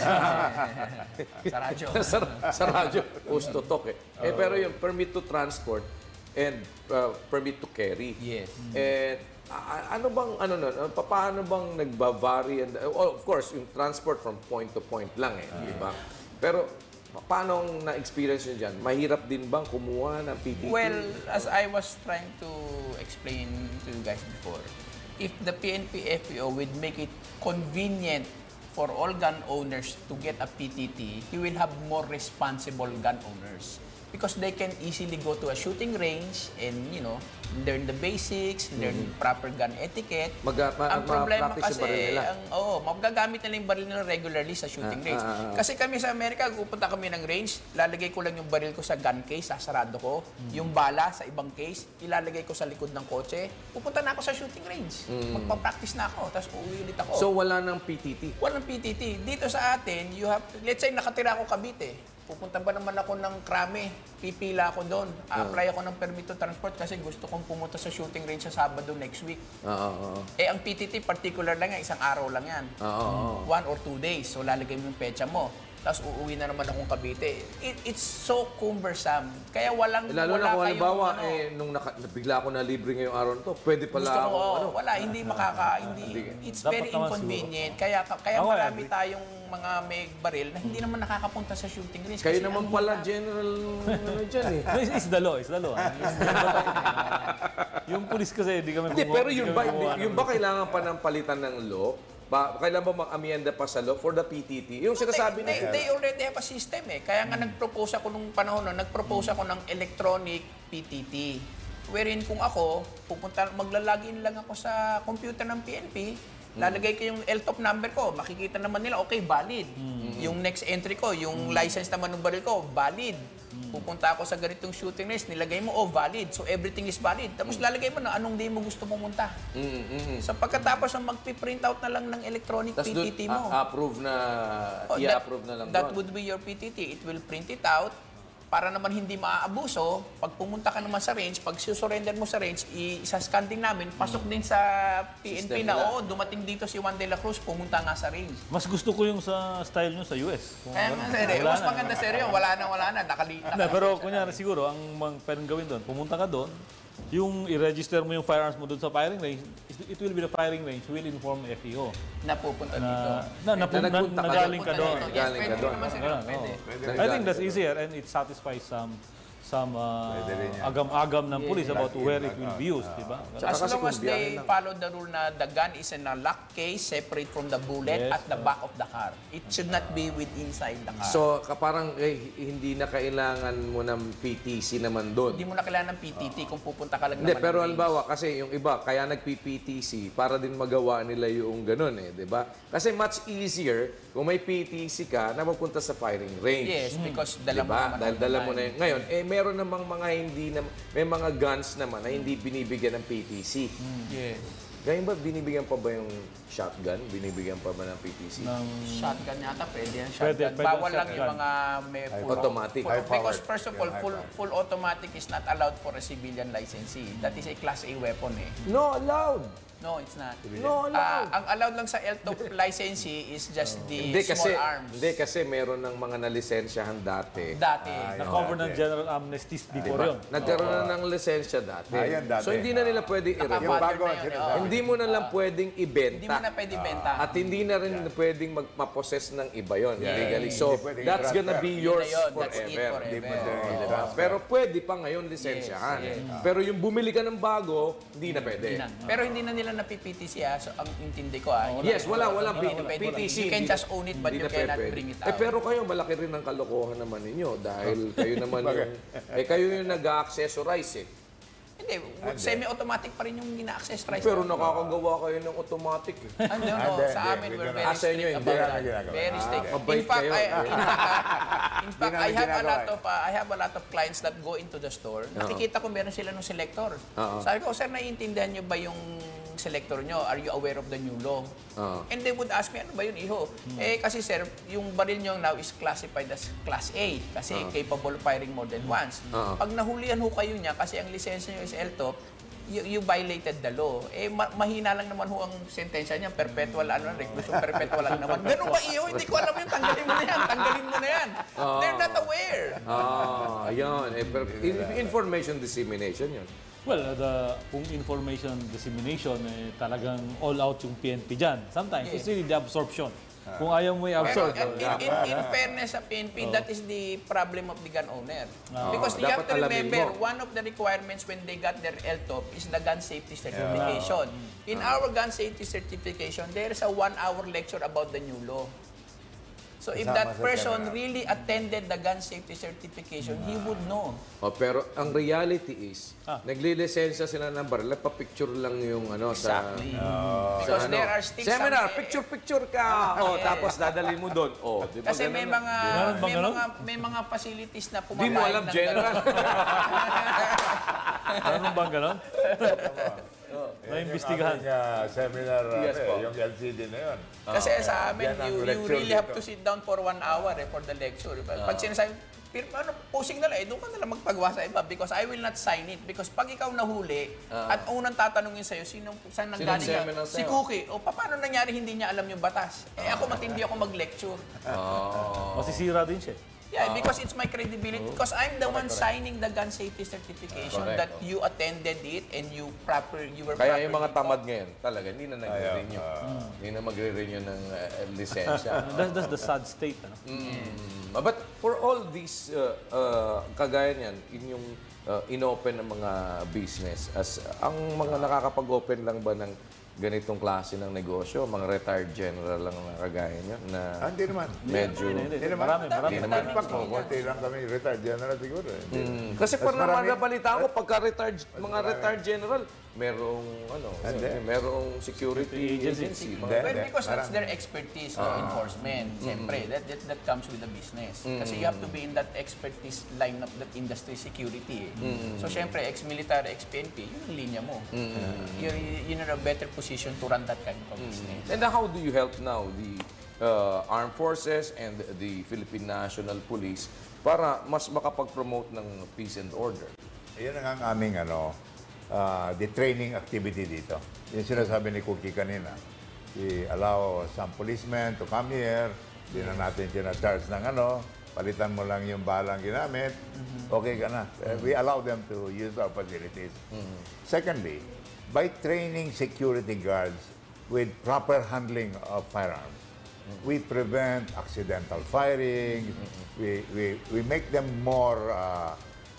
Sa radyo.
sa, sa radyo, push to talk eh. Eh, pero yung permit to transport and uh, permit to carry.
Yes.
Eh, a- a- ano bang, ano nun, uh, pa- paano bang nagba-vary? And, oh, of course, yung transport from point to point lang eh, di ba? Pero, pa- paano ang na-experience nyo dyan? Mahirap din bang kumuha ng P T T?
Well, as I was trying to explain to you guys before, if the P N P F P O would make it convenient for all gun owners to get a P T T, you will have more responsible gun owners. Because they can easily go to a shooting range and, you know, learn the basics, learn proper gun etiquette.
Mag- ma-
ang problema
ma-practice yung
kasi,
baril nila.
ang, oh, magagamit nila yung baril nila regularly sa shooting
Ah,
range.
ah, ah.
Kasi kami sa Amerika, pupunta kami ng range, lalagay ko lang yung baril ko sa gun case, sasarado ko. Yung bala sa ibang case, ilalagay ko sa likod ng kotse. Pupunta na ako sa shooting range. Magpa-practice na ako, tapos uuwi ulit ako.
So, wala ng P T T?
Walang P T T. Dito sa atin, you have, let's say nakatira ako Cavite. Pupunta ba naman ako ng Krame, pipila ako doon. A-apply ako ng permit to transport kasi gusto kong pumunta sa shooting range sa Sabado next week.
Oo, oo.
Eh, ang P T T, particular lang yan, isang araw lang yan.
Oo, oo.
One or two days. So, lalagay mo yung pecha mo. Tapos, uuwi na naman akong Cavite. It, it's so cumbersome. Kaya walang,
Lalo na
wala
kung
kayong,
halimbawa,
ano,
eh, nung naka, bigla ako na libre ngayong araw na to, pwede pala
gusto ko,
ako,
oh,
ano,
wala, hindi makaka, hindi, it's
Dapat
very
naman
inconvenient. Kaya, kaya
Ako,
marami
agree.
tayong mga may baril na hindi naman nakakapunta sa shooting range.
kayo
Kasi
naman
ang
pala,
hirap.
general, ano dyan eh.
No, it's, it's the law, it's the law. ah. Yung pulis kasi, di kami
Hindi,
gumawa-
pero
di
yung
kami
ba,
gumawa ng-
yung ba kailangan pa ng palitan ng law? Ba, kailan ba mag-amienda pa sa law for the P T T? Yung sinasabi
they,
na,
they, they already have a system eh. Kaya nga nag-propose ako nung panahon na, nag-propose ako ng electronic P T T. Wherein kung ako, pupunta, maglalagin lang ako sa computer ng P N P, lalagay ko yung L T O P number ko, makikita naman nila, okay, valid. Yung next entry ko, yung license naman ng baril ko, valid. Pupunta ako sa ganitong shooting range, nilagay mo, oh, valid. So, everything is valid. Tapos lalagay mo na anong day mo gusto pumunta.
mm, mm.
Sa pagkatapos ng mag-print out na lang ng electronic
Tapos
P
doon,
T T mo.
a- approve na,
Oh,
i-approve na lang
that
doon.
would be your P T T. It will print it out para naman hindi maaabuso. Pag pumunta ka naman sa range, pag susurrender mo sa range, isa-scan din namin, pasok din sa P N P
System
na,
nila.
oo, dumating dito si Juan de la Cruz, pumunta nga sa range.
Mas gusto ko yung sa style nyo sa U S. Kung
Kaya
wala-
nga, sir, eh,
wala
mas
na.
maganda sir yun, wala na, wala na, nakali.
Hindi, pero kunyari siguro, ang mga pwedeng gawin doon, pumunta ka doon, yung i-register mo yung firearms mo doon sa firing range, it will be the firing range will inform F E O
Napupunta dito.
na, na, na, na,
nagpunta ka
nagaling ka
Napunta
doon.
dito. Yes,
Galing ka
pwede
doon.
naman sir,
Ganun,
pwede.
oo. I think that's easier and it satisfies some some uh,
Pwede rin yan.
agam-agam ng police about
Lock in,
where it
lock
will
out.
be used, di ba?
Tsaka
As
kasi
long
kung
as
biyahe
they
lang.
follow the rule na the gun is in a lock case separate from the bullet
Yes,
at the back of the car. It should not be with inside the car.
So, ka- parang eh, hindi na kailangan mo ng P T C naman doon.
Hindi mo na kailangan ng P T T kung pupunta ka lang
Hindi,
naman
pero
ng range.
halimbawa, kasi yung iba, kaya nag-P P T C para din magawa nila yung ganun eh, di ba? Kasi much easier kung may P T C ka na mapunta sa firing range.
Yes, because dala mo
Diba?
naman
Dahil
all
dala
the
mo na
time.
yun. Ngayon, eh, meron namang mga hindi na, may mga guns naman na hindi binibigyan ng P T C.
Yes.
Ganyan ba, binibigyan pa ba yung shotgun? Binibigyan pa ba ng P T C?
Ng,
Shotgun yata, pwede yan.
Pwede,
Shotgun.
pwede
Bawal lang
shotgun.
yung mga may full
Automatic.
full-
High-powered.
because first of all,
Yeah,
full
high-powered.
full automatic is not allowed for a civilian licensee. That is a Class A weapon eh.
No, allowed!
No, it's not.
No, allowed!
Ah, ang allowed lang sa L T O P licensee is just the
Hindi
small
kasi,
arms.
hindi kasi meron ng mga nalisensyahan dati.
Dati.
na-cover ng
dati.
general amnesties before
Diba?
yun.
Nagkaroon na ng lisensya dati.
Ah, yan dati.
So hindi na nila pwedeng
Naka-
i-revoke.
Yung bago,
Father na yun,
sinasabi.
oh.
Hindi mo na lang pwedeng ibenta.
Hindi mo na pwede benta.
At hindi na rin pwedeng magpapossess ng iba yon
Yeah.
legally. So,
Hindi pwedeng
that's gonna
i-transfer.
be
Yun
yours
na yun. That's it
forever.
forever.
Hindi mo din
Oo.
Diba?
i-transfer.
Pero pwede pa ngayon lisensyahan. Pero yung bumili ka ng bago, hindi na pwede.
Hindi na. Pero hindi na nila na P P T C ah. So, ang intindi ko ah. hindi
Yes, wala, walang
Hindi na
P-
pwede.
P T C.
You can
hindi
just
na-
own it but
hindi
you
na
cannot
pwede.
bring it
Eh,
out.
pero kayo, malaki rin ang kalokohan naman ninyo dahil kayo naman yung, eh, kayo yung nag-accessorize eh.
Hindi, semi-automatic pa rin yung gina-accessorize.
Pero nakakagawa kayo ng automatic eh.
Ano, no,
Hindi,
sa
hindi,
amin,
hindi
we're
ganun.
very
Ah, sa inyo,
strict
hindi
about
ganun
that.
ginagawa.
Very
Ah,
strict.
mabait
In fact,
kayo.
I, in fact, in fact,
Hindi
I
namin
have a
ginagawa
lot of, uh, I have a lot of clients that go into the store. Nakikita ko meron sila ng selector. Sabi ko, sir, naiintindihan nyo ba yung selector nyo? Are you aware of the new law?
Oo.
And they would ask me, ano ba yun, iho? Eh, kasi sir, yung baril nyo now is classified as Class A kasi capable of firing more than once.
Oo.
Pag nahulihan ho kayo niya kasi ang lisensya nyo is L T O P, you, you violated the law. Eh, ma- mahina lang naman ho ang sentensya niya. Perpetual, ano, reclusion perpetual lang naman. Ganun ba, iyo? Hindi ko alam yun. Tanggalin mo na yan. Tanggalin mo na yan. They're not aware.
Ah, ayun. Eh, pero in- information dissemination yun.
Well, uh, the, kung information dissemination, eh, talagang all out yung P N P dyan. Sometimes, it's really the absorption. Kung ayaw mo
Pero
i-absorb,
in, in, in, in fairness sa P N P, that is the problem of the gun owner. Because you have
Dapat
to
alamin
remember,
mo.
one of the requirements when they got their L T O P is the gun safety certification. In our gun safety certification, there is a one-hour lecture about the new law. So if
Kasama
that
sa
person
seminar.
really attended the gun safety certification, he would know.
Oh, pero ang reality is,
Ah.
naglilisensya sila ng baril, pa-picture lang yung ano
Exactly.
sa...
Because
sa ano,
there are sticks
Seminar,
some-
picture-picture ka! Oh, tapos dadalhin mo doon. Oh, di ba
Kasi
ganun
may
lang?
mga
Meron bang
may
ganun?
mga may mga facilities na
Di
pumapayag
mo alam,
ng
General.
ano bang ganon? Naimbestigahan.
Yung ating, uh, seminar,
Yes,
ano,
po.
eh, yung L C D na yun.
Kasi sa amin,
Yan ang
you, you
lecture
really have
dito.
to sit down for one hour eh, for the lecture. Pag sinasabi, pero ano, posing na lang, eh, doon ka na lang magpagawa sa iba because I will not sign it. Because pag ikaw nahuli, at unang tatanungin sa'yo, sino, saan nang
Sinong
galing ka?
seminar
Si
sa'yo?
Cookie. O paano nangyari hindi niya alam yung batas? Eh ako matindi ako mag-lecture.
Masisira din siya.
Yeah, because it's my credibility. Because I'm the one signing the gun safety certification
Correct.
that you attended it and you proper you were
Kaya yung mga
properly
tamad ngayon, talaga, hindi na nagre-renew. Hindi na magre-renew ng uh, lisensya.
That's, that's the sad state. Ano?
Mm. But for all these, uh, uh, kagaya niyan, inyong uh, inopen ng mga business, as ang mga nakakapag-open lang ba ng ganitong klase ng negosyo, mga retired general lang na kagaya niyo, na
Ah, hindi naman.
medyo...
Hindi naman.
Marami, marami.
Hindi naman. Pag konti lang kami, retired general siguro. eh. Hindi.
Mm. Kasi
Mas
parang
marami-
nabalita ko, pagka retired, mga retired general, merong, ano,
Hindi.
merong security
Agency.
agency.
Hindi.
Mga,
Well, because that's
Parang-
their expertise, law enforcement. Siyempre, that, that that comes with the business. Kasi you have to be in that expertise line of that industry, security. eh. So, siyempre, ex-military, ex-P N P, yun ang linya mo. You're, you're in a better position to run that kind of business.
and how do you help now the uh, armed forces and the Philippine National Police para mas makapag-promote ng peace and order?
Yan ang aming ano, uh, the training activity dito. Yung sinasabi ni Cookie kanina. We allow some policemen to come here. Di na natin sinacharge ng ano. Palitan mo lang yung balang ginamit. Okay ka na. Uh, we allow them to use our facilities. Secondly, by training security guards with proper handling of firearms, we prevent accidental firing. We, we, we make them more uh,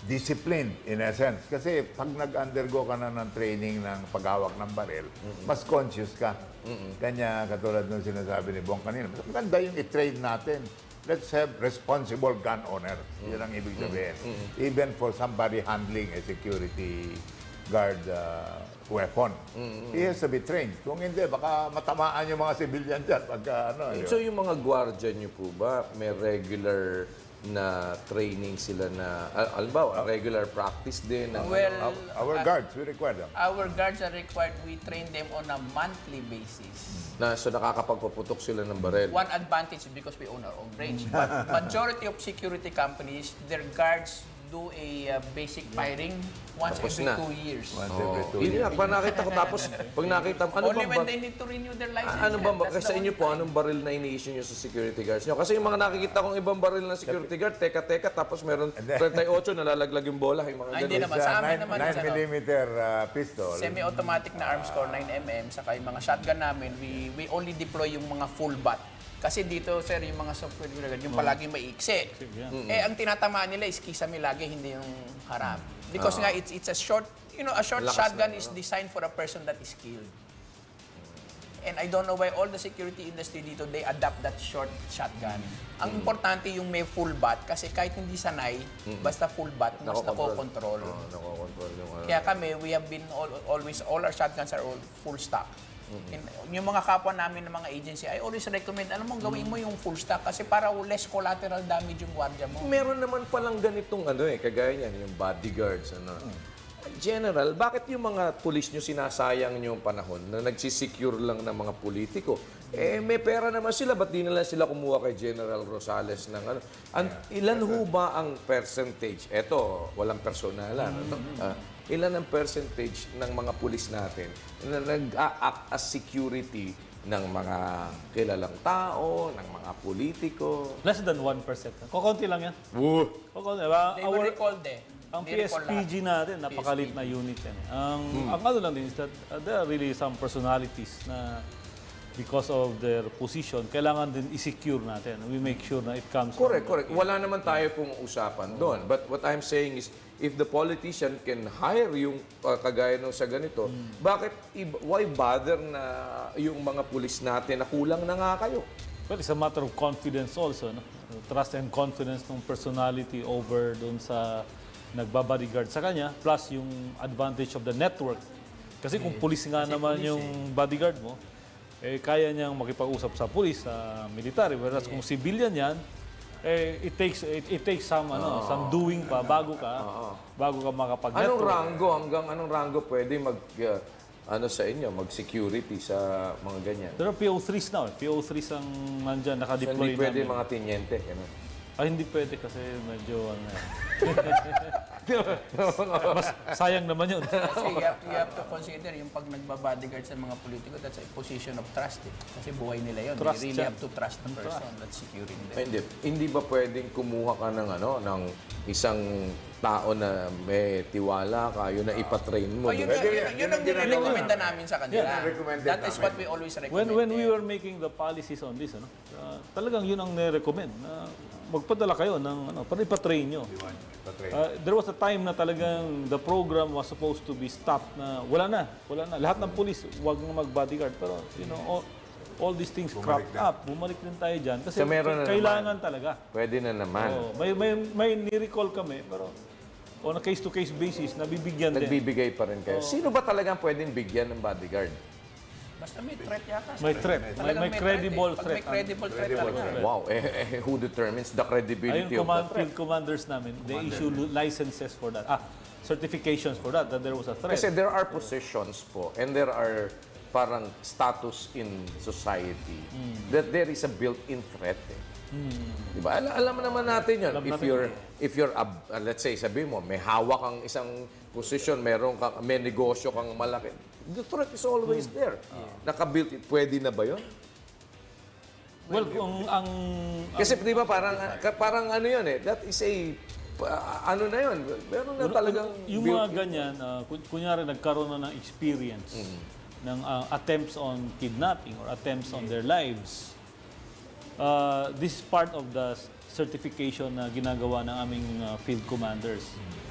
disciplined in essence. Kasi pag nag-undergo ka na ng training ng paghawak ng baril, mas conscious ka. Kanya katulad nung sinasabi ni Bong kanina, mas maganda yung i-train natin. Let's have responsible gun owners. Yun ang ibig sabihin. Even for somebody handling a security guard uh, weapon. He has to be trained. Kung hindi, baka matamaan yung mga civilian dyan. Pagka, ano,
So yung mga gwardiya niyo po ba, may regular na training sila na, al albaw, regular practice din? Ng,
Well,
our, our
uh,
guards, we require them.
Our guards are required, we train them on a monthly basis.
na, so nakakapagpaputok sila ng baril?
One advantage is because we own our own range. But majority of security companies, their guards do a uh, basic firing once
Tapos
every
na.
two years.
Once every two
Yun
years.
nga, pag nakita ko, tapos pag nakita mo, ano
Only
bang
when
ba-
they need to renew their license.
ano bang ba,
That's
kasi
the
inyo
only
po,
time.
anong baril na ini-issue nyo sa security guards nyo? Kasi yung mga nakikita kong ibang baril ng security guard, teka-teka, tapos meron thirty-eight, nalalaglag yung bola, yung mga
Ah, hindi
ganun.
naman.
Sa
Sa amin
nine-
naman,
nine
ano,
millimeter uh, pistol.
semi-automatic na arms core nine millimeter, saka yung mga shotgun namin, we we only deploy yung mga full bat. Kasi dito, sir, yung mga software, yung palaging may iksi. Eh, ang tinatamaan nila is kisame lagi, hindi yung harap. Because nga, it's it's a short, you know, a short
Lakas
shotgun
lang,
is designed for a person that is skilled. And I don't know why all the security industry dito, they adapt that short shotgun. Ang importante yung may full bat, kasi kahit hindi sanay, basta full bat, mas nakokontrol.
Oo, nakokontrol yung ano.
Kaya kami, we have been all, always, all our shotguns are all full stock. And yung mga kapwa namin ng mga agency, I always recommend, alam mo, gawin mo yung full stock kasi para less collateral damage yung gwardiya mo.
Meron naman palang ganitong ano eh, kagaya niyan, yung bodyguards, ano. General, bakit yung mga pulis nyo sinasayang nyo yung panahon na nagsisecure lang ng mga politiko? Eh, may pera naman sila, ba't di nila sila kumuha kay General Rosales ng ano? An ilan ho ba ang percentage? Eto, walang personalan. Ano? Ah, ilan ang percentage ng mga pulis natin na nag-act as security ng mga kilalang tao, ng mga politiko?
Less than one percent. Kukunti lang yan.
Woo!
Kukunti. Diba?
They were
Our,
recalled eh.
ang
They
P S
recall
P G
lahat.
natin, napakalit na unit yan. eh. Ang, ang ano lang din is that uh, there are really some personalities na because of their position, kailangan din i-secure natin. We make sure na it comes
Correct,
from
correct. Wala naman tayo pong usapan doon. But what I'm saying is, if the politician can hire yung uh, kagaya nung sa ganito, bakit, i- why bother na yung mga pulis natin na kulang na nga kayo?
Well, it's a matter of confidence also. No? Trust and confidence ng personality over dun sa nagbabodyguard sa kanya, plus yung advantage of the network. Kasi kung pulis nga naman yung bodyguard mo, eh, kaya niyang makipag-usap sa pulis, sa military. Whereas kung civilian yan, eh, it takes it, it takes some ano, some doing pa bago ka bago ka makapag-network.
Anong rango, hanggang anong rango pwede mag, uh, ano sa inyo, mag-security sa mga ganyan?
There are P O threes now. P O threes ang nandyan,
So,
nakadeploy
hindi pwede
namin.
mga tinyente. Ganun.
Ah, hindi pwede kasi medyo ano. Mas sayang naman yun.
Kasi you have, to, you have to consider yung pag nagbabodyguard sa mga politiko, that's a position of trust eh. Kasi buhay nila yun.
Trust
They really
yan.
have to trust the person that's securing them.
Hindi, hindi ba pwedeng kumuha ka ng ano, ng isang tao na may tiwala ka, yun na ipatrain mo?
Oh, yun,
di ba?
yun, yun, yun ang nirecommenda namin sa kanila.
Yeah, recommended
That is
namin.
what we always recommend.
When when we
eh.
were making the policies on this, ano, uh, talagang yun ang ni-recommend na magpadala kayo ng ano, para ipatrain nyo. Uh, there was a time na talagang the program was supposed to be stopped na wala na, wala na. Lahat ng police, wag na mag-bodyguard. Pero, you know, all, all these things cropped up. Bumalik din tayo dyan. Kasi
So, meron na
kailangan talaga.
Pwede na naman.
Oh, may, may, may ni-recall kami, pero on a case-to-case basis, nabibigyan din.
Nagbibigay pa rin kayo. Sino ba talagang pwedeng bigyan ng bodyguard?
Basta may threat yata.
May threat. May,
Talagang
may credible
eh. Pag
threat.
may credible threat talaga.
Wow, eh, eh, who determines the
Ayun,
credibility of
command,
the threat?
field commanders namin, they issue licenses for that. Ah, certifications for that, that there was a threat.
Kasi there are positions po and there are parang status in society that there is a built-in threat. Eh. Diba? Al alam naman natin yun. If you're, if you're uh, let's say, sabi mo, may hawak kang isang position, meron kang, may negosyo kang malaki, the threat is always there. Naka-built in. Pwede na ba yun?
Well, kung ang...
Kasi di ba parang, parang ano yun eh, that is a, pa- ano na yun, meron na talagang
yung mga
built-in.
ganyan, uh, kun- kunyari nagkaroon na ng experience ng uh, attempts on kidnapping or attempts on their lives, uh, this is part of the certification na ginagawa ng aming uh, field commanders.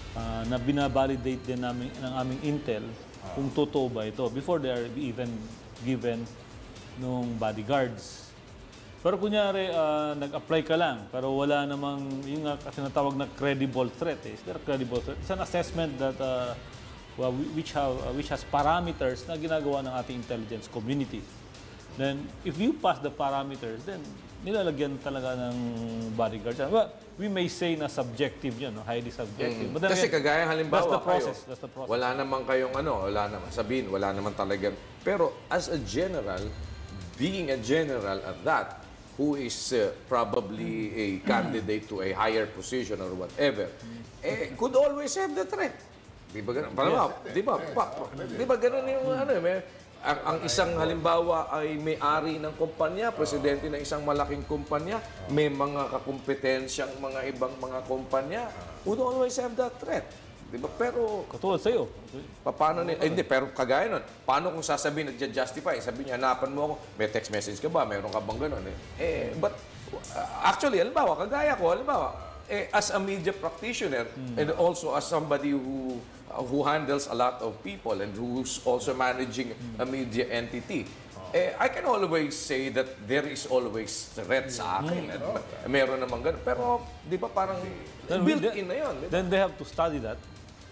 uh, na binabalidate din namin, ng aming intel kung totoo ba ito before they are even given nung bodyguards. Pero kunyari, uh, nag-apply ka lang, pero wala namang, yung nga tinatawag na credible threat. Eh. Is there a credible threat? It's an assessment that, uh, well, which, have, uh, which has parameters na ginagawa ng ating intelligence community. Then, if you pass the parameters, then nilalagyan talaga ng bodyguards. Well, we may say na subjective yun, no? Highly subjective.
Mm.
But then
Kasi
again,
kagaya halimbawa
that's the process.
kayo,
That's the process.
wala naman kayong ano, wala naman, sabihin, wala naman talaga. Pero as a general, being a general at that, who is uh, probably a candidate to a higher position or whatever, eh, could always have the threat. Di ba ganun? Yes. Di ba? Pa, pa, di ba ganun yung ano, may, ang, ang isang halimbawa ay may-ari ng kumpanya, presidente ng isang malaking kumpanya, may mga kakompetensyang mga ibang mga kumpanya, would always have that threat. Di ba? Pero,
katulad sa'yo.
pa, paano ni, eh, hindi, pero kagaya nun, paano kung sasabihin, nag-justify, sabi niya, hanapan mo ako, may text message ka ba, meron ka bang ganun? Eh, eh but, uh, actually, halimbawa, kagaya ko, halimbawa, eh, as a media practitioner, mm. and also as somebody who uh, who handles a lot of people and who's also managing mm. a media entity, eh, I can always say that there is always threat sa akin. Mm. At, meron naman ganun. Pero, di ba parang built-in na yun? Diba?
Then they have to study that.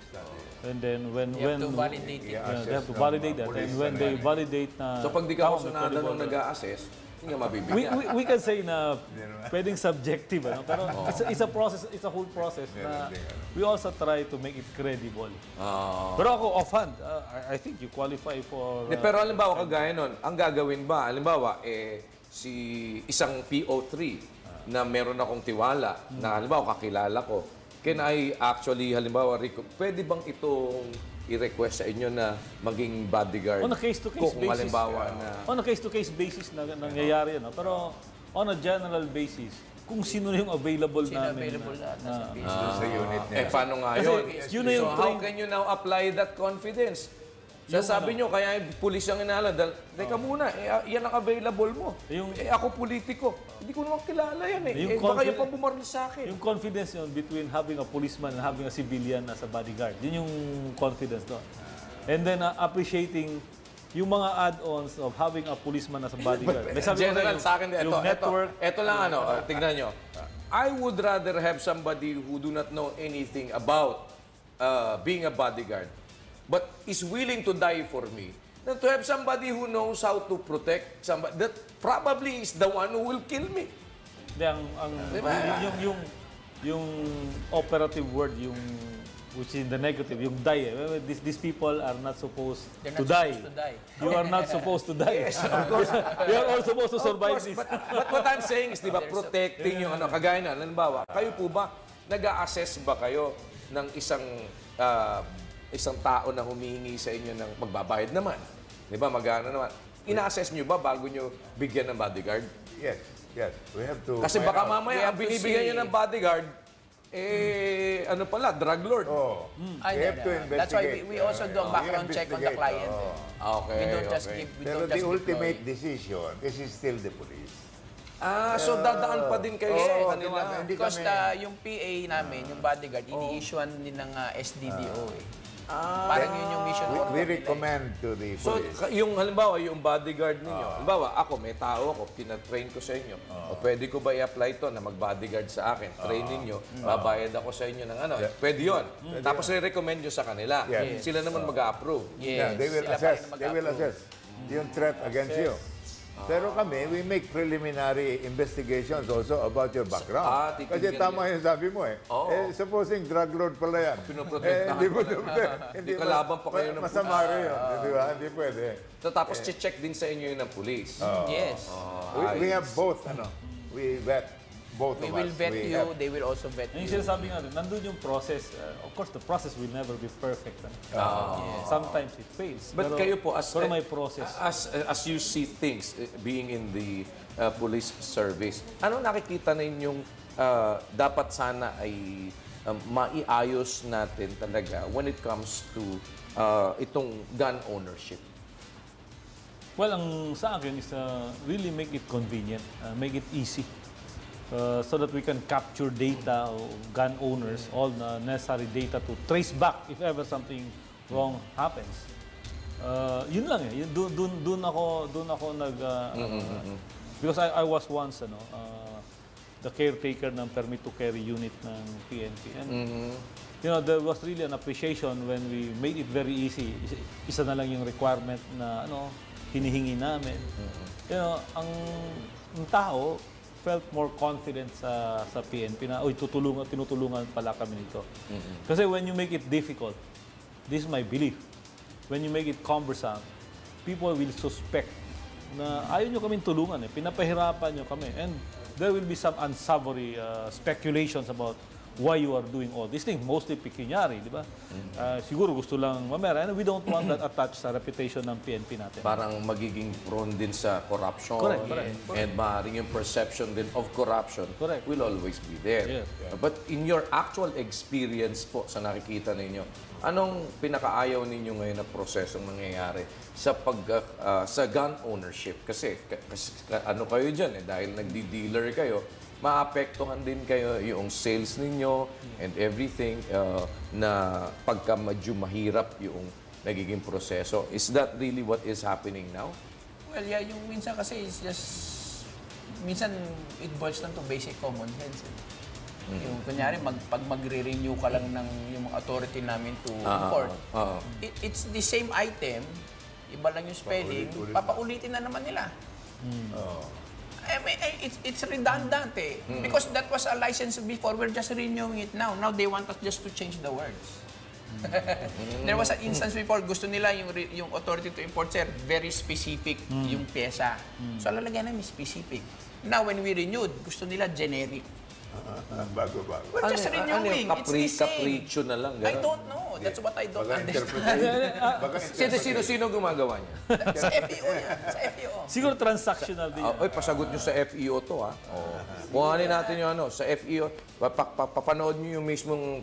And then when
You
when
have to validate it.
yeah, they have to validate that. And when they validate na
So pag di ka
tama,
kasunada
credible
nung
threat.
nag-a-assess, hindi nga mabibigyan.
we, we, we can say na pwedeng subjective, ano? Pero it's, a, it's a process, it's a whole process na we also try to make it credible.
Ah.
Pero ako, offhand, uh, I, I think you qualify for...
Di,
Uh,
pero halimbawa kagaya nun, ang gagawin ba, halimbawa, eh, si isang P O three na meron akong tiwala, na halimbawa kakilala ko, can I actually, halimbawa, reco- pwede bang itong i-request sa inyo na maging bodyguard?
on a case-to-case
Kung
basis.
halimbawa na...
On a case-to-case basis na nangyayari, ano? Pero on a general basis, kung sino yung available
Sino
namin.
available na,
na,
nasa base.
Doon sa unit niya.
Eh, paano nga
Kasi
yun?
yun na yung
So, how
train-
can you now apply that confidence? Sasabi nyo, kaya yung pulis ang inala, dahil, teka muna, eh, ah, yan ang available mo.
Yung-
eh, ako politiko. Hindi ko naman kilala yan eh.
Yung
eh baka
confidence-
yung pang bumaril sa akin.
Yung confidence yun between having a policeman and having a civilian as a bodyguard. Yun yung confidence doon. And then uh, appreciating yung mga add-ons of having a policeman as a bodyguard. Like sabi ko
General,
yung-
sa akin, ito,
yung
ito,
network.
ito lang ano, uh, tignan nyo. I would rather have somebody who do not know anything about uh, being a bodyguard, but is willing to die for me, than to have somebody who knows how to protect somebody that probably is the one who will kill me.
Hindi, ang, ang,
Diba?
yung, yung, yung, yung operative word, yung which is in the negative, yung die. Eh. These, these people are not supposed
They're
to
not
die.
supposed to die.
You are not supposed to die.
Yes, of course.
You are all supposed to
Of
survive
course,
this.
but, but what I'm saying is, di ba, protecting yung ano, kagaya na, halimbawa, kayo po ba, nag-a-assess ba kayo ng isang ah, isang tao na humihingi sa inyo ng magbabayad naman? Di ba, magana naman. Ina-assess nyo ba bago nyo bigyan ng bodyguard?
Yes, yes. We have to...
Kasi
find
baka
out.
mamaya,
We
ang
have to
binibigyan
see-
nyo ng bodyguard, eh, ano pala, drug lord.
Oh,
Ay,
we
no,
have to
no. That's why we,
investigate.
we also do a
Oh,
background
we
check on the
investigate,
client.
oh.
eh.
Okay,
We don't just
okay.
give, we
Pero
don't
the
just
ultimate
deploy.
decision is still the police.
Ah, so dadaan pa din kayo
Yes,
sa kanila.
naman, hindi
Because
kami-
the, yung P A namin, yung bodyguard, ini-issuean din ng uh, S D D O eh.
Ah.
Parang yun yung mission
We,
order
we
nila eh.
recommend to the
So,
police.
ka- yung halimbawa, yung bodyguard ninyo, halimbawa, ako, may tao ako, pinatrain ko sa inyo. O pwede ko ba i-apply to na mag-bodyguard sa akin? Train ninyo, babayad ako sa inyo ng ano. Pwede yun. Tapos i-recommend nyo sa kanila.
Yes.
Sila naman mag-approve.
Yeah,
Yes,
they will
sila pa
assess.
rin
They will
mag-approve.
assess yung threat against you. Pero kami, we make preliminary investigations also about your background.
Ah,
Kasi
titignan
tama yung sabi mo eh.
Oo.
Eh, supposing drug lord pala yan.
Pinoprotektahan
Eh, hindi mo
pa. Hindi
ma-
kalaban pa kayo ng
Masama rin yun. Di ba? Hindi pwede.
So, tapos check din sa inyo yun ng police.
Yes.
We, we have both, ano, we vet both
We
of
will
us.
vet
We
you,
have-
they will also vet
And yung
you.
sinasabi nga rin, nandun yung process. Uh, of course, the process will never be perfect. Ano? Sometimes it fails.
But
pero,
kayo po, as,
pero may process.
as, as you see things, eh, being in the uh, police service, ano nakikita ninyong uh, dapat sana ay um, maiayos natin talaga when it comes to uh, itong gun ownership?
Well, ang sa akin is uh, really make it convenient, uh, make it easy. uh, so that we can capture data of gun owners, all the necessary data to trace back if ever something wrong happens. Uh, yun lang eh. Yun, dun, dun, dun ako, dun ako nag... Uh, uh, because I, I was once, ano, uh, the caretaker ng permit to carry unit ng P N P. And, mm-hmm. you know, there was really an appreciation when we made it very easy. Isa, isa na lang yung requirement na, ano, hinihingi namin. Mm-hmm. You know, ang, ang tao felt more confident sa sa P N P na, oy, tutulungan, tinutulungan pala kami nito. Mm-hmm. Kasi when you make it difficult, this is my belief, when you make it cumbersome, people will suspect na ayaw nyo kaming tulungan eh, pinapahirapan nyo kami. And there will be some unsavory uh, speculations about why you are doing all these things, mostly pecuniary, di ba? Mm-hmm. uh, siguro gusto lang mamera, and we don't want that attached sa reputation ng P N P natin.
Parang magiging prone din sa corruption.
Correct, correct.
And maaaring yung perception din of corruption
correct.
will always be there.
Yes.
Yeah. But in your actual experience po sa nakikita ninyo, anong pinakaayaw ninyo ngayon na prosesong nangyayari sa pag uh, sa gun ownership? Kasi, kasi ano kayo dyan eh, dahil nagdi-dealer kayo, maapektuhan din kayo yung sales ninyo and everything uh, na pagka medyo mahirap yung nagiging proseso. Is that really what is happening now?
Well, yeah, yung minsan kasi is just, minsan it boils down to basic common sense. Eh. Mm-hmm. Yung kunyari, mag, pag magre-renew ka lang ng yung authority namin to uh, import, uh, uh, it, it's the same item, iba lang yung spelling, paulit, papaulitin na naman nila. Mm. Uh. I mean, it's, it's redundant eh. Mm. Because that was a license before, we're just renewing it now. Now they want us just to change the words. Mm. There was an instance before, gusto nila yung, yung authority to import, sir, very specific mm. yung pyesa. Mm. So lalagyan namin specific. Now when we renewed, gusto nila generic.
Bago-bago.
We're
ano,
just renewing.
Ano,
It's the same.
Capriccio na lang.
I don't know. That's what I don't
Baga
understand.
Sino-sino gumagawa niya?
Sa F E O yan. Sa F E O.
Siguro transactional din.
Uh, oy, pasagot nyo sa F E O to, ha? Oh. Kuhanin natin yung ano, sa F E O. Papanood nyo yung mismong...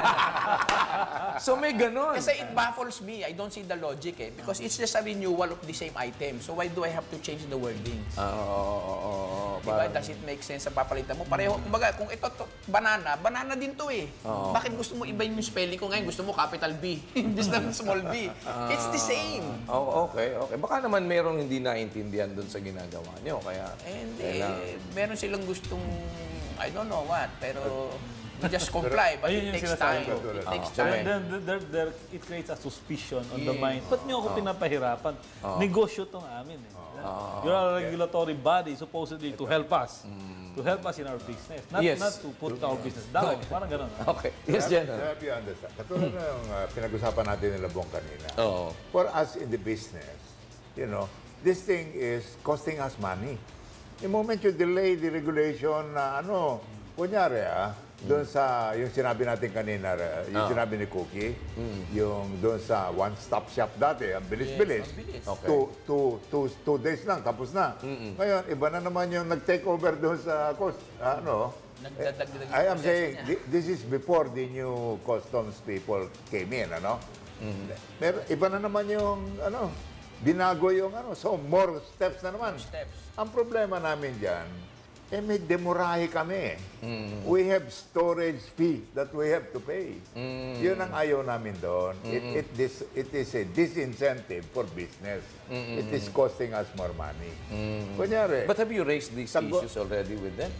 So may ganon.
Kasi it baffles me. I don't see the logic eh. Because it's just a renewal of the same item. So why do I have to change the wordings?
Oo, oo, oo.
Diba? Does it make sense sa papalitan mo? Pareho, kumbaga, kung ito, to, banana, banana din to eh. Uh-huh. Bakit gusto mo iba yung spelling ko ngayon? Gusto mo capital B, imbis ng small b. Uh, It's the same.
Oh, okay, okay. Baka naman merong hindi naintindihan doon sa ginagawa nyo. Kaya,
hindi. Eh, meron silang gustong, I don't know what, pero... We just comply, but it takes time. It takes time.
Then, there, there, it creates a suspicion on the mind. Ba't niyo ako pinapahirapan? Negosyo itong amin eh. You're a regulatory body supposedly to help us. To help us in our business. Not,
yes.
not to put our business down. Parang gano'n.
Okay. Yes, Jen.
Have you understand? Katulad na yung uh, pinag-usapan natin nila Bong kanina.
Oh.
For us in the business, you know, this thing is costing us money. The moment you delay the regulation na ano, kunyari ah, doon sa, yung sinabi natin kanina, yung oh. sinabi ni Cookie, mm. yung doon sa one-stop shop dati, ang bilis-bilis.
Yes,
okay. two, two, two, two days lang, tapos na. Mm-mm. Ngayon, iba na naman yung nag-take over doon sa cost, ano.
Nagdadagdag.
I am saying, this is before the new customs people came in, ano. Mm-hmm. Pero iba na naman yung, ano, binago yung, ano, so more steps na naman.
More steps.
Ang problema namin dyan, eh may demurahe kami. Mm-hmm. We have storage fee that we have to pay. Mm-hmm. Yun ang ayaw namin doon. Mm-hmm. It, it, this, it is a disincentive for business. Mm-hmm. It is costing us more money. Mm-hmm. Kunyari,
but have you raised these issues already with them?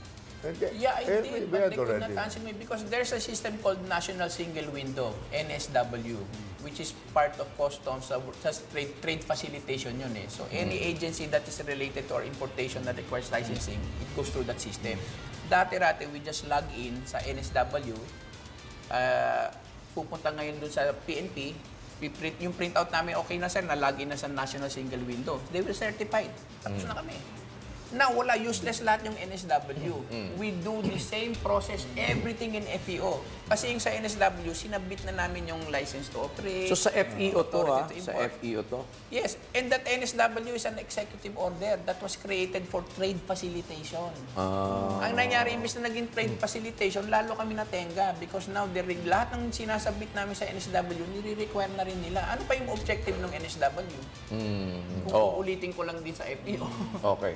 Yeah, I did, but they could not answer me because there's a system called National Single Window, N S W, which is part of customs, uh, just trade, trade facilitation yun eh. So any agency that is related to our importation that requires licensing, it goes through that system. Dati-rati, we just log in sa N S W, uh, pupunta ngayon dun sa P N P, print, yung printout namin, okay na sir, na-log in na sa National Single Window. They will certify. Tapos mm. na kami. Now, wala, useless lahat yung N S W. Mm. We do the same process, everything in F E O. Kasi yung sa N S W, sinabit na namin yung license to operate.
So sa F E O to, ha? To sa F E O to?
Yes, and that N S W is an executive order that was created for trade facilitation. Ah. Ang nangyari, imbis na naging trade facilitation, lalo kami natenga because now, the, lahat ng sinasabit namin sa N S W, nire-require na rin nila. Ano pa yung objective ng N S W? Mm. Kung oh. ulitin ko lang din sa F E O.
Okay, so panoorin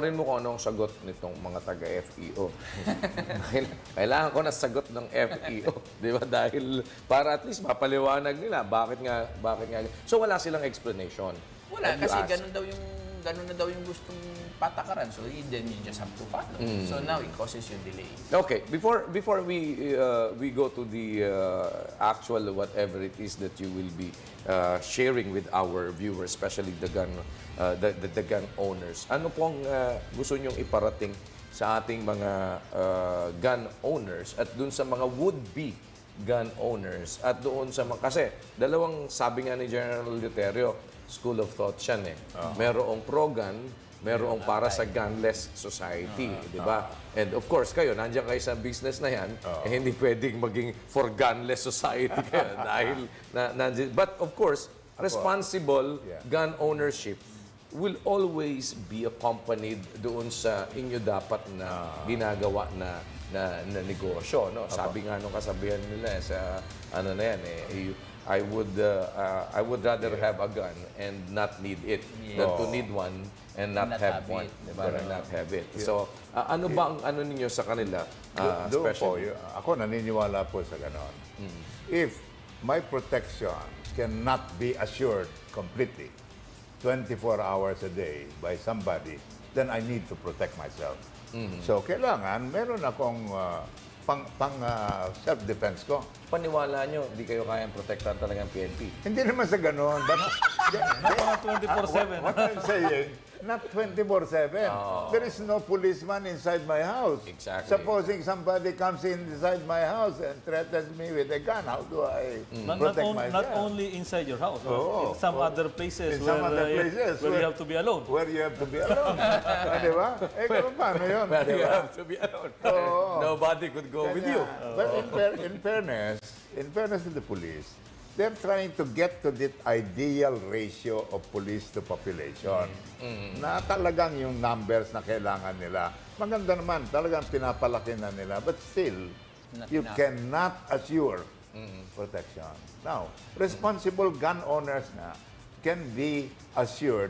panoorin mo kung anong sagot nitong mga taga-F E O. Dahil kailangan ko na sagot ng F E O. Di ba? Dahil para at least mapaliwanag nila bakit nga, bakit nga. So wala silang explanation.
Wala,
And you
kasi
ask,
ganun daw yung ganun na daw yung gustong patakaran. So then you just have to follow.
Mm.
So now it causes you delay.
Okay, before before we uh, we go to the uh, actual whatever it is that you will be uh, sharing with our viewers, especially the gun uh, the, the the gun owners. Ano pong uh, gusto nyong iparating sa ating mga uh, gun owners at dun sa mga would-be gun owners at doon sa mga kasi dalawang sabi nga ni General Deuterio, school of thought yan eh. Uh-huh. Merong pro-gun, merong para sa gunless society, uh-huh. di ba? And of course, kayo, nandiyan kayo sa business na yan, uh-huh. eh, hindi pwedeng maging for gunless society kayo dahil na, nandiyan. But of course, responsible yeah. gun ownership will always be accompanied doon sa inyo dapat na uh-huh. ginagawa na na, na negosyo, no? Uh-huh. Sabi nga nung kasabihan nila sa ano na yan eh, you, I would uh, uh, I would rather have a gun and not need it yeah. than to need one and not, not have, have one, diba? And not have it. Yeah. So, uh, ano ba ang ano ninyo sa kanila? Uh,
Do, do po,
especially?
ako naniniwala po sa ganon. Mm. If my protection cannot be assured completely twenty-four hours a day by somebody, then I need to protect myself. Mm-hmm. So, kailangan meron akong uh, pang, pang uh, self-defense ko.
Paniwala nyo, hindi kayo kayang protektahan talagang P N P.
Hindi naman sa ganon. But,
not mga twenty-four seven.
What, what I'm saying, not twenty-four seven.
Oh.
There is no policeman inside my house.
Exactly.
Supposing somebody comes inside my house and threatens me with a gun, how do I mm.
not,
protect
not, on,
myself?
not only inside your house,
Oh,
in some
oh.
other places,
In
where,
some other
uh,
places
where, you have to be alone.
Where you have to be alone. ah, di ba? Eh, kung paano yun?
But
Di
you
ba?
have to be alone.
Oo.
Nobody could go with you.
But in, fair- in fairness, in fairness to the police, they're trying to get to that ideal ratio of police to population. Mm-hmm. Na talagang yung numbers na kailangan nila. Maganda naman, talagang pinapalaki na nila. But still,
Not
you
enough.
cannot assure mm-hmm. protection. Now, responsible gun owners na can be assured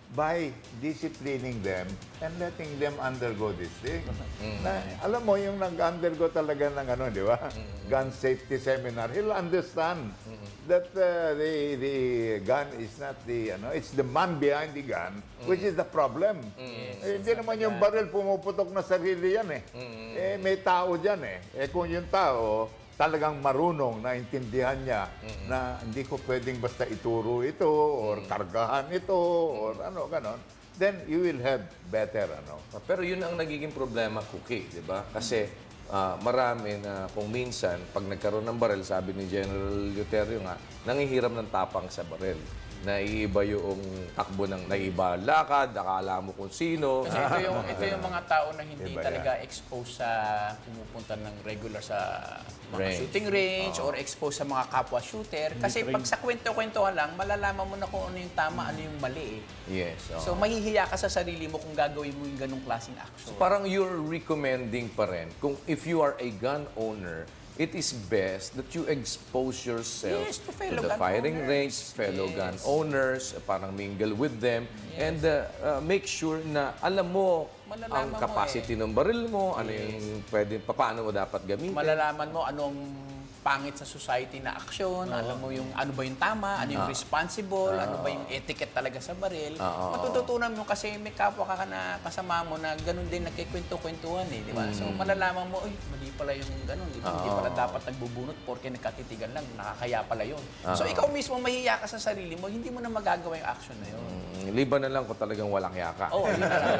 by disciplining them and letting them undergo this thing. Mm-hmm. Na, alam mo, yung nag-undergo talaga ng ano, di ba? Mm-hmm. Gun safety seminar, he'll understand mm-hmm. that uh, the the gun is not the, ano, it's the man behind the gun, mm-hmm. which is the problem. Mm-hmm. Eh, hindi naman yung baril pumuputok na sarili yan eh. Mm-hmm. Eh, may tao dyan eh. Eh, kung yung tao, talagang marunong, naintindihan niya mm-hmm. na hindi ko pwedeng basta ituro ito or mm-hmm. kargahan ito or ano, ganon, then you will have better, ano.
Pero yun ang nagiging problema, Cookie, di ba? Kasi uh, marami na kung minsan, pag nagkaroon ng baril, sabi ni General Deuterio nga, nangihiram ng tapang sa baril. Naiiba yung takbo ng naiiba lakad, akala mo kung sino.
Kasi ito yung, ito yung mga tao na hindi
Iba
talaga exposed sa pumupunta ng regular sa mga
Range.
shooting range or exposed sa mga kapwa shooter. Kasi pag sa kwento-kwentuhan lang, malalaman mo na kung ano yung tama, ano yung mali eh.
Yes. Oh.
So mahihiya ka sa sarili mo kung gagawin mo yung ganong klaseng action.
So, parang you're recommending pa rin, kung if you are a gun owner, it is best that you expose yourself
Yes, to fellow
the
gun
firing
owners.
range, fellow
Yes.
gun owners, parang mingle with them,
Yes.
and uh, uh, make sure na alam mo
Malalaman
ang
mo
capacity ng baril mo, ano yung pwede, paano mo dapat gamitin.
Malalaman mo anong pangit sa society na aksyon, alam mo yung ano ba yung tama, ano yung responsible, ano ba yung etiquette talaga sa baril. Matututunan mo kasi may kapwa ka na kasama mo na ganun din nagkikwento-kwentuhan eh, di ba? So malalaman mo, uy, mali pala yung ganun, di ba? Hindi pala dapat nagbubunot porque nagkatitigan lang, nakakaya pala yun. So ikaw mismo mahiya ka sa sarili mo, hindi mo na magagawa yung action na yun.
Mm, liban na lang kung talagang walang yaka.
Oo, yun na lang.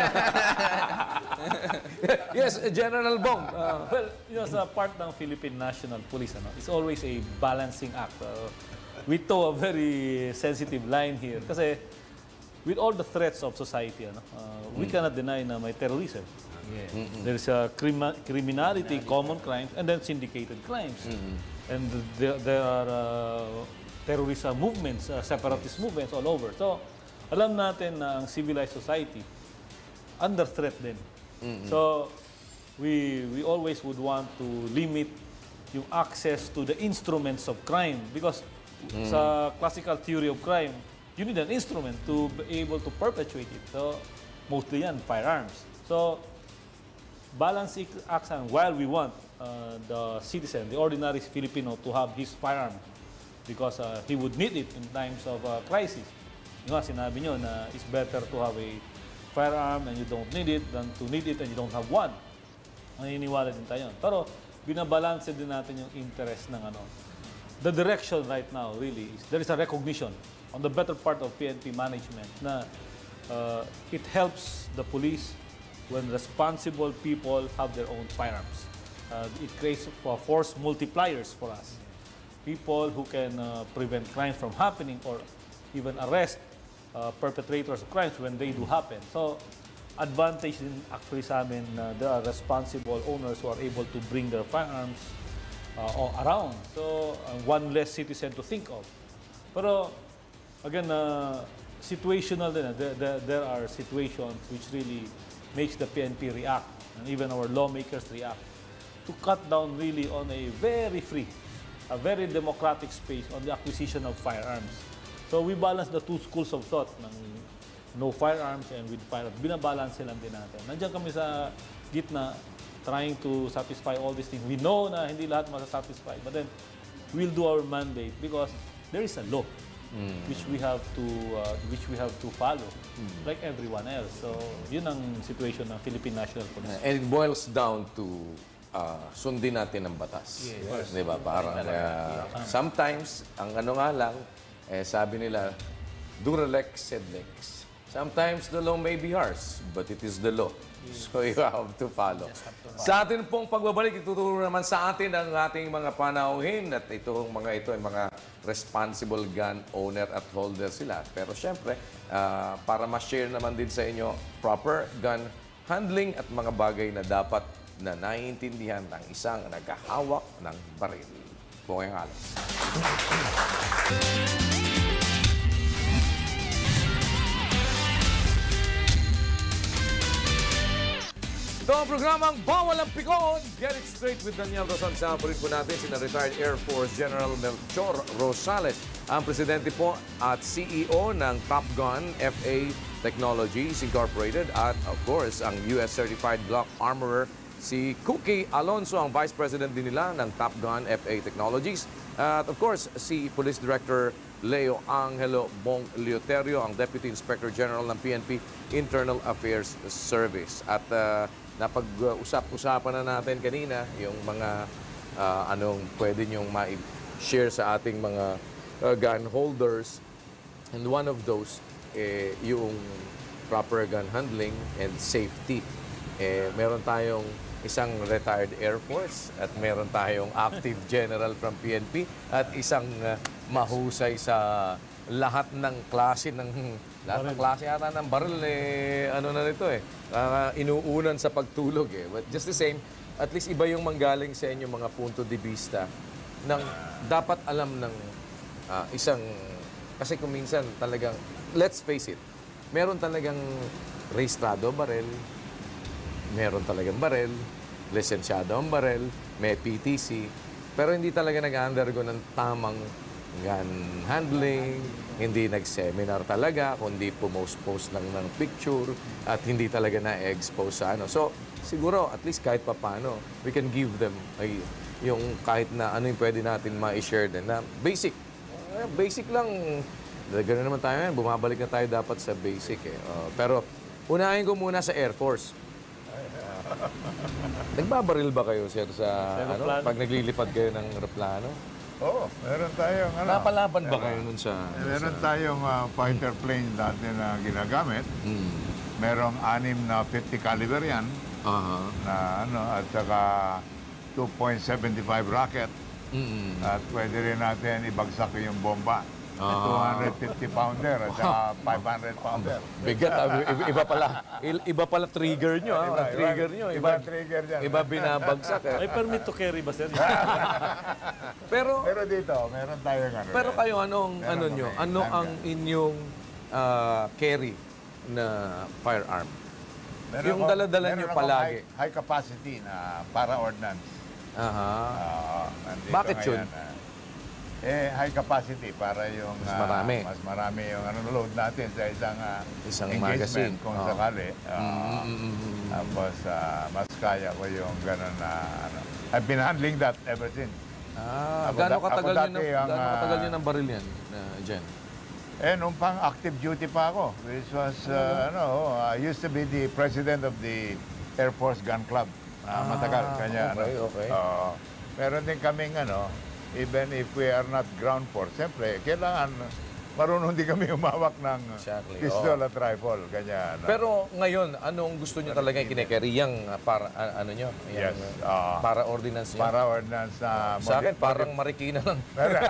Yes, General Bong. Uh,
Well, you know, sa part ng Philippine National Police, ano, it's always a balancing act. Uh, we toe a very sensitive line here. Kasi with all the threats of society, ano, uh, we cannot deny na may terrorism.
Yeah.
There's a crima- criminality, common crimes, and then syndicated crimes. And there, there are uh, terrorist uh, movements, uh, separatist movements all over. So, alam natin na ang civilized society under threat din. So, we we always would want to limit yung access to the instruments of crime because sa classical theory of crime, you need an instrument to be able to perpetuate it. So, mostly yan, firearms. So, balance acts, and while we want uh, the citizen, the ordinary Filipino to have his firearm because uh, he would need it in times of uh, crisis. Yung nga, sinabi nyo na it's better to have a firearm and you don't need it than to need it and you don't have one. Maniniwala din tayo. Pero, binabalanse din natin yung interest ng ano. The direction right now really is, there is a recognition on the better part of P N P management na uh, it helps the police when responsible people have their own firearms. Uh, it creates uh, force multipliers for us. People who can uh, prevent crimes from happening or even arrest uh, perpetrators of crimes when they do happen. So, advantage din actually sa amin na uh, there are responsible owners who are able to bring their firearms uh, around. So, uh, one less citizen to think of. Pero, again, uh, situational din. Uh, there, there, there are situations which really makes the P N P react, and even our lawmakers react, to cut down really on a very free, a very democratic space on the acquisition of firearms. So we balance the two schools of thought ng no firearms and with firearms. Binabalance lang din natin. Nandiyan kami sa gitna trying to satisfy all these things. We know na hindi lahat masasatisfy, but then we'll do our mandate because there is a law mm. which we have to uh, which we have to follow mm. like everyone else. So yun ang situation ng Philippine National Police.
And it boils down to uh, sundin natin ang batas.
Yes.
Di ba? Parang uh, sometimes ang ano nga lang eh sabi nila dura lex sed lex. Sometimes the law may be harsh, but it is the law. So you have to follow.
Have to follow.
Sa atin pong pagbabalik, ituturo naman sa atin ang ating mga panauhin at itong mga ito ay mga responsible gun owner at holder sila. Pero syempre, uh, para ma-share naman din sa inyo, proper gun handling at mga bagay na dapat na naiintindihan ng isang naghahawak ng baril. Bukeng alas. Ito ang programang Bawal ang Pikon. Get it straight with Daniel Rosan. Samparin po natin sina retired Air Force General Melchor Rosales, ang presidente po at C E O ng Top Gun F A Technologies Incorporated at of course ang U S Certified Glock Armorer si Cookie Alonso, ang Vice President din nila ng Top Gun F A Technologies. At of course si Police Director Leo Angelo Bong Leoterio, ang Deputy Inspector General ng P N P Internal Affairs Service. At uh, napag-usap-usapan na natin kanina yung mga uh, anong pwede nyong ma-share sa ating mga uh, gun holders. And one of those, eh, yung proper gun handling and safety. Eh, meron tayong isang retired Air Force at meron tayong active general from P N P at isang uh, mahusay sa lahat ng klase ng lahat ng klase ata ng baril eh ano na nito eh uh, inuunan sa pagtulog eh, but just the same, at least iba yung manggaling sa inyo mga punto de vista ng dapat alam ng uh, isang, kasi kung minsan talagang let's face it, meron talagang rehistrado baril, meron talagang baril, lisensyado ang baril, may P T C, pero hindi talaga nag-undergo ng tamang gun handling, hindi nag-seminar talaga, kundi pumost-post lang ng picture at hindi talaga na-expose sa ano. So, siguro, at least kahit papano, we can give them ay, yung kahit na ano yung pwede natin ma-share din na basic. Uh, basic lang, gano'n naman tayo yan, bumabalik na tayo dapat sa basic eh. Uh, pero, unahin ko muna sa Air Force. Nagbabaril ba kayo, sir, sa ano, pag naglilipad kayo ng aeroplano?
Oo, oh, meron tayong ano.
Napalaban ba kayo nun sa...
Meron
sa...
tayong uh, fighter plane dati na ginagamit. Mm. Merong anim na fifty caliber yan.
Uh-huh.
Na ano, at saka two point seven five rocket. Mm-hmm. At pwede rin natin ibagsak yung bomba. Uh-huh. two hundred fifty pounder at saka five hundred pounder.
Bigat. Iba, iba pala. Iba pala trigger nyo.
Iba,
ah. Trigger nyo.
Iba, iba trigger dyan.
Iba binabagsak. Eh.
May permit to carry ba, sir?
pero,
pero dito, meron tayong ano.
Pero kayo, anong
meron
ano nyo?
kami,
Ano ang inyong uh, carry na firearm?
Meron
yung
ako,
dala-dala nyo palagi.
High, high capacity na para ordnance.
Aha.
Uh,
Bakit yun?
Uh, Eh, high capacity para yung
Mas
ah,
marami.
mas marami yung ano load natin sa isang ah,
Isang magazine.
engagement kung
Oo.
sakali. Ah,
Mm-mm.
Tapos ah, mas kaya ko yung gano'n na ano. I've been handling that ever since.
Ah,
Ako
gaano
da-
katagal
ako
yun
dati
ang,
ang,
gaano katagal
ah,
yun ang baril yan, na Jen?
Eh, nung pang active duty pa ako, which was, uh, ano, I used to be the president of the Air Force Gun Club. Ah, matagal, kanya,
okay,
ano.
okay.
Oo. Meron din kaming, ano, even if we are not ground force, siyempre, kailangan, marunong din kami umawak ng
Exactly,
pistol at rifle, kanya, ano.
Pero ngayon, anong gusto nyo talaga yung kinecarry? Yung ah, para, ah, ano nyo? Yung,
Yes, ah.
para ordinance nyo?
Para ordnance na
Sa akin,
modi-
parang marikina lang.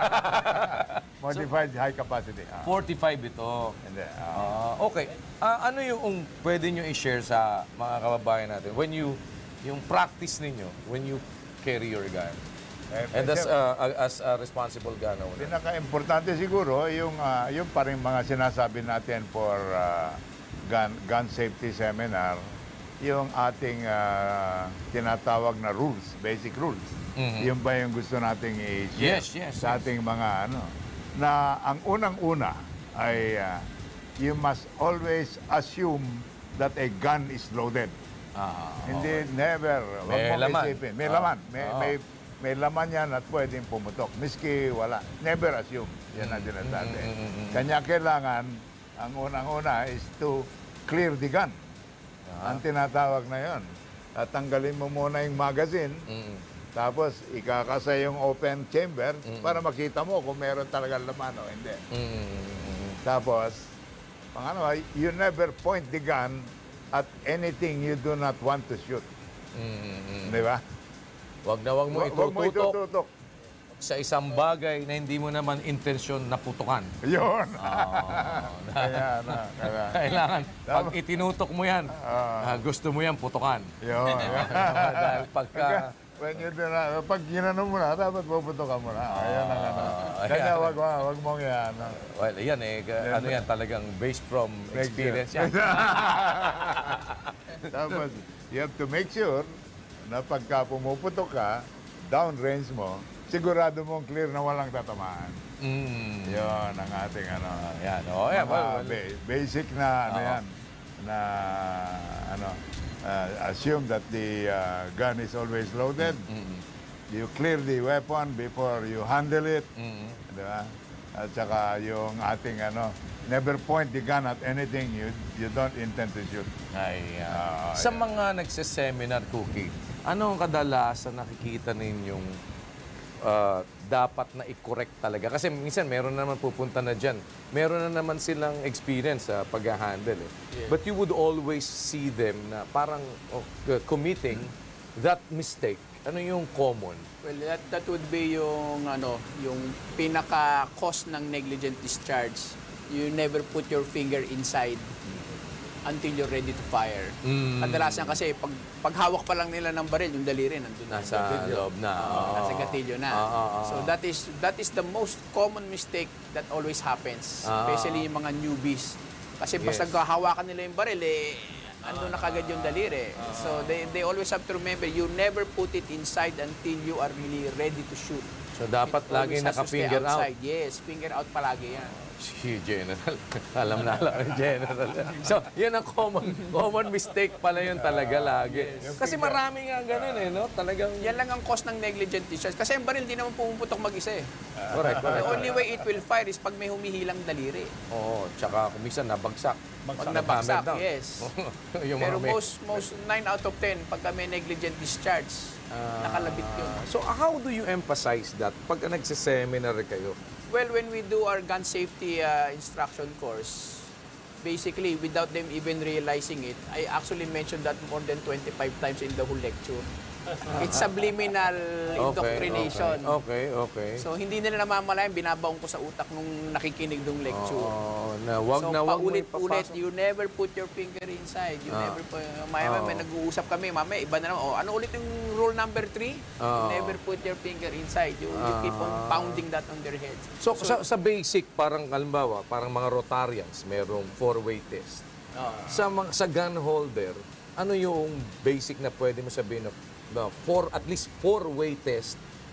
modified high capacity. Ah,
forty-five ito.
hindi, ah.
Ah, okay. Ah, ano yung pwede nyo i-share sa mga kababayan natin when you, yung practice ninyo, when you carry your gun?
Eh,
And as,
siyempre,
uh, as a responsible gun owner.
pinaka-importante siguro yung ah, yung pa rin mga sinasabi natin for ah, gun gun safety seminar, yung ating ah, tinatawag na rules, basic rules. Yung ba yung gusto nating i-share
Yes, yes,
sa
yes.
ating mga ano na ang unang-una ay ah, you must always assume that a gun is loaded.
Ah,
Hindi, never. Wag
May
mong
laman.
isipin. May
Ah.
laman. May,
Ah.
may, may laman yan at pwedeng pumutok. Miski wala. Never assume. Yan ang sinasabi. Kanya kailangan, ang unang-una is to clear the gun. Ang tinatawag na yon. At tanggalin mo muna yung magazine, tapos ikakasa yung open chamber para makita mo kung meron talagang laman o hindi. Tapos, pangalawa, you never point the gun at anything you do not want to shoot. Di ba?
Wag na wag mo
Wag wag mo
itututok
itututok.
sa isang bagay na hindi mo naman intensyon na putukan.
Yun.
Ah,
Kaya, ano, kaya,
Kailangan, pag itinutok mo yan, ah, gusto mo yan putukan.
yun.
Dahil pagka...
When you do na, pag ginano mo na, dapat puputokan mo na. Ayan ang ano.
Ah,
Kaya
ayan.
wag, wag, wag mong yan. ano.
Well, yan eh, ka- ano yan talagang based from experience yan.
Tapos, you have to make sure na pagka pumuputok ka, downrange mo, sigurado mong clear na walang tatamaan.
Mm.
Yun ang ating ano.
Yan, oh, yeah,
mga
well, well,
ba- basic na ano
Oo.
yan, na ano, uh, assume that the uh, gun is always loaded. You clear the weapon before you handle it. Di ba? At saka yung ating ano, never point the gun at anything you you don't intend to shoot.
Ay,
Ah,
sa mga nagseseminar, Cookie, ano ang kadalasan nakikita ninyong ah, dapat na i-correct talaga? Kasi minsan meron naman pupunta na dyan. Meron na naman silang experience sa pag-handle. Eh. But you would always see them na parang oh, committing that mistake. Ano yung common?
Well, that, that would be yung ano, yung pinaka-cause ng negligent discharge. You never put your finger inside until you're ready to fire.
Mm.
Kadalasan kasi pag paghawak pa lang nila ng baril, yung daliri nandun na.
Nasa loob na.
Oo,
Oo.
nasa gatilyo na.
Oo, oo, oo.
So that is that is the most common mistake that always happens,
Oo.
especially yung mga newbies. Kasi basta
Yes.
hawakan nila yung baril, eh, andun na kagad yung daliri. So they they always have to remember, you never put it inside until you are really ready to shoot.
So dapat
It
lagi
always has to stay
naka-finger out.
outside. Yes, finger out palagi yan.
Si General. Alam na alam ni General. So, yun ang common common mistake pala yun talaga lagi. Kasi marami nga ganun eh, no? Talagang...
Yan lang ang cause ng negligent discharge. Kasi ang baril di naman pumuputok mag-isa eh.
Correct,
The
correct.
only way it will fire is pag may humihilang daliri.
Oo, tsaka kung minsan nabagsak.
Pag nabagsak,
Hammer down.
yes.
Yung
Pero
mga may-
most most nine out of ten, pagka may negligent discharge, nakalabit yun.
So, how do you emphasize that pag nagsiseminar kayo?
Well, when we do our gun safety uh, instruction course, basically, without them even realizing it, I actually mentioned that more than twenty-five times in the whole lecture. It's subliminal indoctrination.
Okay, okay.
So, hindi nila namamalayan, binabaong ko sa utak nung nakikinig ng lecture.
Oo, na wag
So,
na wag mo
paulit-ulit,
ipapasok.
you never put your finger inside. You
Ah.
never put, maya,
Oo.
may nag-uusap kami, mamaya, iba na naman, oh, ano ulit yung rule number three?
Oo.
You never put your finger inside. You, you keep on
Ah.
pounding that on their heads.
So, sa, sa basic, parang, halimbawa, parang mga Rotarians, merong four-way test.
Oo.
Sa, mga, sa gun holder, ano yung basic na pwede mo sabihin na, na four, at least four-way test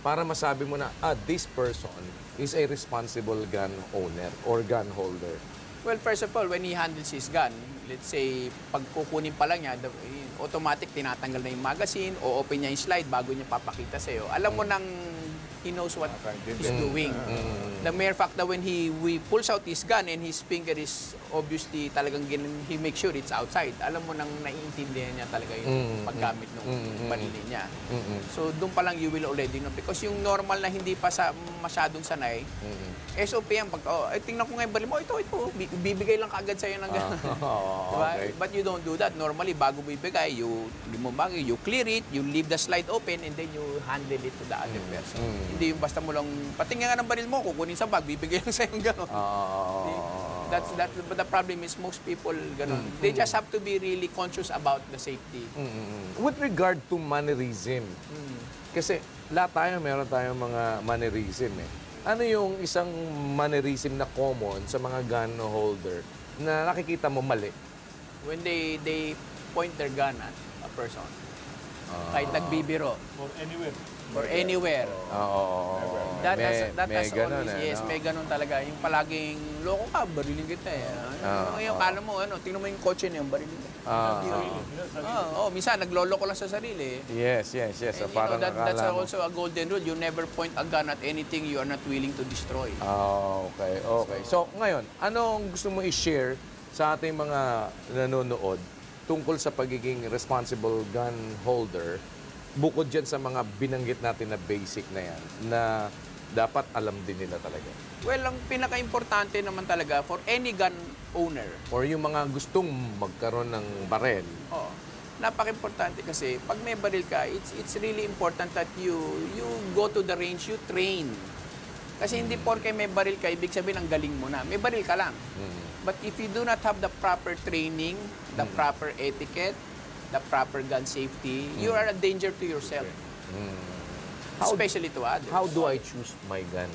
para masabi mo na, ah, this person is a responsible gun owner or gun holder?
Well, first of all, when he handles his gun, let's say, pag kukunin pa lang niya, the, automatic tinatanggal na yung magazine o open niya yung slide bago niya papakita sa'yo. Alam mo nang he knows what he's doing. The mere fact that when he we pulls out his gun and his finger is obviously talagang he makes sure it's outside, alam mo nang naiintindihan niya talaga yung paggamit ng barili niya. So doon pa lang you will already know. Because yung normal na hindi pa sa masyadong sanay, S O P yan, pag, oh, eh, tingnan ko nga yung baril mo, ito, ito, bibigay lang kaagad sa'yo ng gano'n.
Oh,
diba?
okay.
But you don't do that. Normally, bago bibigay, you, you clear it, you leave the slide open, and then you handle it to the other person. Hindi yung basta mo lang, patingin nga ng baril mo, kukunin sa bag, bibigay lang sa'yo ng gano'n.
Oh.
That's, that, but the problem is most people, gano'n. Mm-hmm. They just have to be really conscious about the safety.
Mm-hmm. With regard to mannerism, mm-hmm. kasi lahat tayo, meron tayong mga mannerism eh. Ano yung isang mannerism na common sa mga gun holder na nakikita mo mali?
When they they point their gun at a person. Uh, kahit nagbibiro.
Or anywhere.
Or anywhere.
Oo.
That
may,
has, that
may
has
ganun,
always,
eh,
yes,
no?
may ganun talaga. Yung palaging, loko ka, barilin kita eh. Ano,
Uh,
yung kala mo, ano, tingnan mo yung kotse niya, barilin kita.
Ah,
oh, oh, minsan, naglolo ko lang sa sarili.
yes, yes, yes. So,
And, you
parang
know, that, that's
akala mo.
also a golden rule. You never point a gun at anything you are not willing to destroy.
Ah, okay, okay. So, ngayon, anong gusto mo i-share sa ating mga nanonood tungkol sa pagiging responsible gun holder bukod dyan sa mga binanggit natin na basic na yan, na dapat alam din nila talaga?
Well, ang pinaka-importante naman talaga for any gun owner,
Or yung mga gustong magkaroon ng barel.
oh, napaka-importante kasi pag may baril ka, it's it's really important that you you go to the range, you train. Kasi hindi porke may baril ka, ibig sabihin ang galing mo na. May baril ka lang.
Mm.
But if you do not have the proper training, the
Mm.
proper etiquette, the proper gun safety, you are a danger to yourself.
Mm. How-
Especially to others.
How do I choose my gun?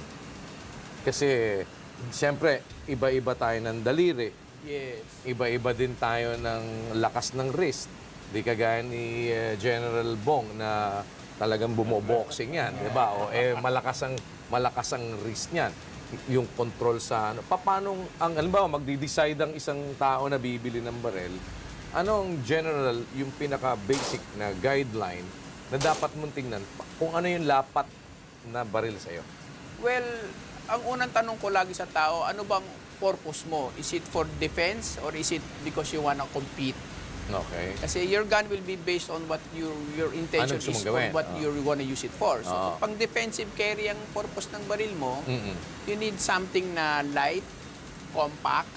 Kasi, siyempre, iba-iba tayo ng daliri.
Yes.
Iba-iba din tayo ng lakas ng wrist. Di kagaya ni uh, General Bong na talagang bumoboxing yan, di ba? O eh, malakas ang, malakas ang wrist niyan. Yung control sa ano. Paano, ang, alam ba, magdi-decide ang isang tao na bibili ng barel, anong general, yung pinaka-basic na guideline na dapat mong tingnan kung ano yung lapat na baril sa'yo?
Well, ang unang tanong ko lagi sa tao, ano bang purpose mo? Is it for defense or is it because you wanna compete?
Okay.
Kasi your gun will be based on what your your intention
Ano gusto
is
mong
for
gawin?
what
Ah.
you wanna use it for. So,
Ah.
pang defensive carry ang purpose ng baril mo,
Mm-mm.
you need something na light, compact,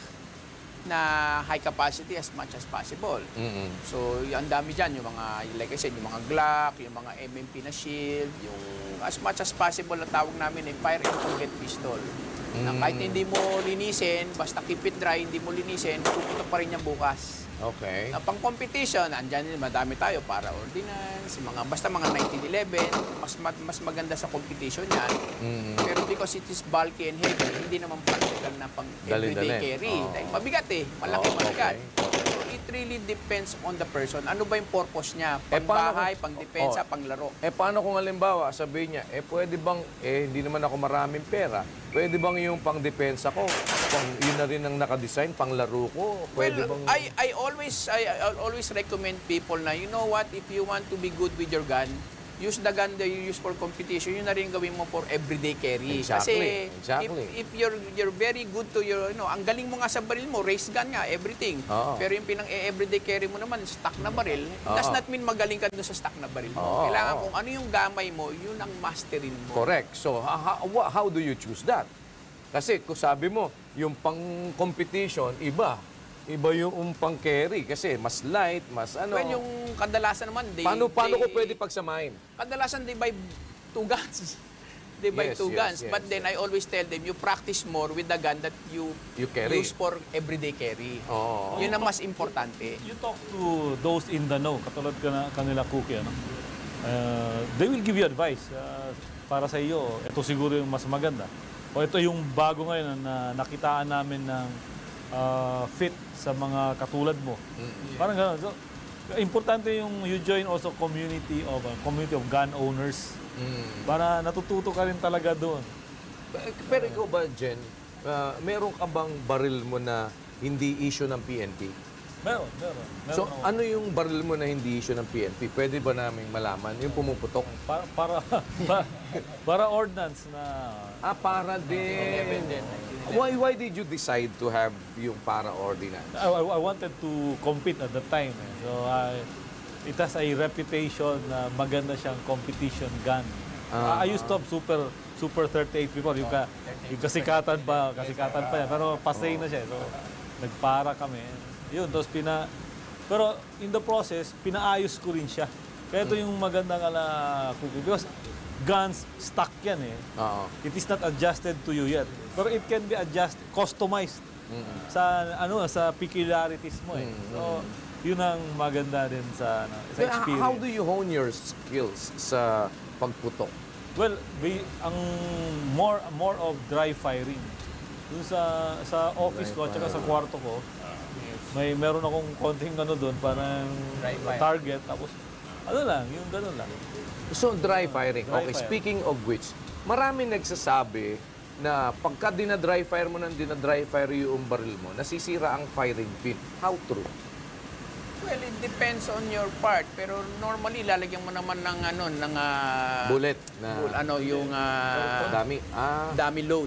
na high capacity as much as possible.
Mm-mm.
So, y- ang dami dyan, yung mga, like I said, yung mga Glock, yung mga M M P na shield, yung as much as possible na tawag namin ay fire and forget pistol. Na kahit hindi mo linisin, basta keep it dry, hindi mo linisin, pupunta pa rin yan bukas.
Okay.
Na pang competition, andyan din, madami tayo para ordinance, mga, basta mga nineteen eleven, mas, ma- mas maganda sa competition yan.
Mm.
Pero because it is bulky and heavy, hindi naman practical na pang everyday
Dali-dali.
carry.
Oo.
Dahil mabigat eh, malaki
Oo,
mabigat.
okay.
So it really depends on the person. Ano ba yung purpose niya?
Eh,
Pang
paano
bahay,
kung-
pang depensa,
Oo.
pang laro.
Eh, paano kung halimbawa, sabihin niya, eh, pwede bang, eh, hindi naman ako maraming pera. Pwede bang yung pang-depensa ko, pang, yun na rin ang nakadesign, pang-laro ko? Pwede
Well,
bang...
I I always I I always recommend people na, you know what, if you want to be good with your gun, use the gun that you use for competition, yun na rin gawin mo for everyday carry.
Exactly,
Kasi
exactly.
if, if you're you're very good to your, you know, ang galing mo nga sa baril mo, race gun nga, everything.
Oo.
Pero yung pinang everyday carry mo naman, stock na baril, does
Oo.
not mean magaling ka doon sa stock na baril mo.
Oo,
Kailangan
oo.
kung ano yung gamay mo, yun ang masterin mo.
Correct. So, how, how, how do you choose that? Kasi kung sabi mo, yung pang-competition, iba. Iba yung pang-carry kasi mas light, mas ano.
Well, yung kadalasan naman, they...
paano paano ko
they-
pwede pagsamahin?
Kadalasan they buy two guns. They buy
Yes,
two
yes,
guns.
yes,
But then I always tell them, you practice more with the gun that you,
You carry.
use for everyday carry.
Oo.
Yun ang mas importante.
You talk to those in the know, katulad ka na, kanila Cookie, ano? Uh, they will give you advice uh, para sa iyo. Ito siguro yung mas maganda. O ito yung bago ngayon na nakitaan namin ng uh, fit sa mga katulad mo. Parang gano'n. So, Importante yung you join also community of uh, community of gun owners para natututo ka rin talaga doon.
Pero ikaw ba, Jen, uh, meron ka bang baril mo na hindi issue ng P N P?
Meron, meron. meron
So,
ako.
ano yung baril mo na hindi issue ng P N P? Pwede ba namin malaman? Yung pumuputok?
Para para para, para ordnance na
Ah, para din. Why why did you decide to have yung para ordinance?
I, I I wanted to compete at the time. Eh. So I it has a reputation na maganda siyang competition gun.
Ah.
I used to have super super thirty-eight before. Yung, ka, yung kasikatan pa, kasikatan pa yan. Pero pasay na siya. So nagpara kami. Yun, tapos pina... Pero in the process, pinaayos ko rin siya. Kaya ito yung magandang ala cookie. Because guns, stock yan eh.
Oo.
It is not adjusted to you yet. Pero it can be adjusted, customized sa ano sa peculiarities mo eh. So, yun ang maganda din sa, ano, sa
But
experience.
how do you hone your skills sa pagputok?
Well, we, ang more more of dry firing. Dun sa sa office ko at saka sa kwarto ko, may meron akong konting ano doon, parang
Dry fire.
target. Tapos, ano lang, yung gano'n lang.
So, dry firing.
Dry
Okay,
fire.
speaking of which, marami nagsasabi na pagka dinadry fire mo ng dinadry fire yung baril mo, nasisira ang firing pin. How true?
Well, it depends on your part. Pero normally, lalagyan mo naman ng ano, ng ah,
Bullet na
bull- ano, yung ah,
dami. Ah,
dummy load.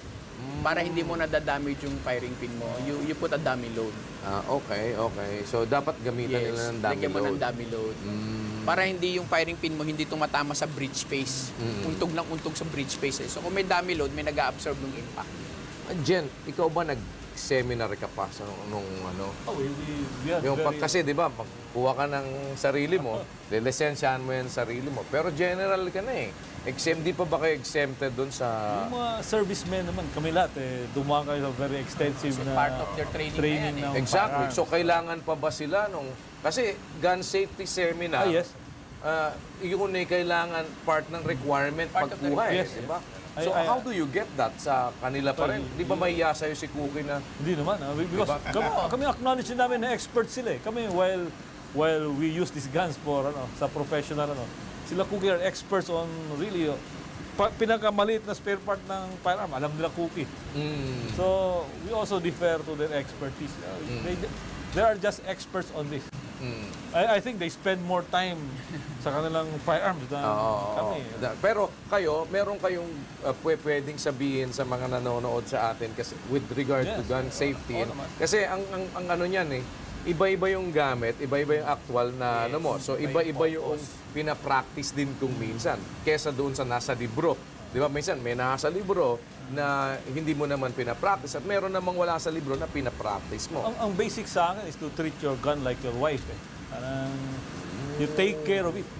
Para hindi mo nadadamage yung firing pin mo, you, you put a dummy load.
ah, okay, okay. So, dapat gamitan nila ng dummy
lagyan mo ng
load.
dummy load. Para hindi yung firing pin mo hindi tumatama sa breech space. Untog lang untog sa breech space. Eh. So kung may dummy load, may nag-absorb ng impact.
Ah, Jen, ikaw ba nag-seminar ka pa sa nung ano?
Oh, we, we, we are
Yung pag,
very-
kasi 'di ba, pag kuha ka ng sarili mo, lilisensyahan mo 'yan sarili mo. Pero general ka na eh. Exempt, di pa ba kayo exempted doon sa...
Yung mga servicemen naman, kami lahat, eh, dumaan kayo sa very extensive
Kasi
na
part of their training na yan, eh.
ng
Exactly.
firearms.
So, kailangan pa ba sila nung... Kasi gun safety seminar,
Ah, yes.
ah, yun ay kailangan part ng requirement
Part of the
pagkuha eh,
yes.
di ba?
I-
So,
I-
how do you get that sa kanila pa rin? Di ba mahiya sa'yo si Cookie na...
Hindi naman. ah, because
Diba?
kami, kami acknowledge din namin na expert sila eh. Kami, while, while we use these guns for, ano, sa professional, ano, sila Cookie are experts on really, uh, pa, pinakamaliit na spare part ng firearm, alam nila Cookie.
Mm,
So, we also defer to their expertise. Uh, they, they are just experts on this.
mm.
I, I think they spend more time sa kanilang firearms than
Oo.
kami.
Da- Pero kayo, meron kayong uh, pwe- pwedeng sabihin sa mga nanonood sa atin kasi with regard to
Yes.
gun safety.
Oo naman.
Kasi ang, ang, ang ano niyan eh, iba-iba yung gamit, iba-iba yung actual na ano mo. So iba-iba yung pinapractice din kung minsan kesa doon sa nasa libro. Di ba? Minsan may nasa libro na hindi mo naman pinapractice at meron namang wala sa libro na pinapractice mo.
Ang, ang basic sa akin is to treat your gun like your wife. Eh. Parang you take care of it.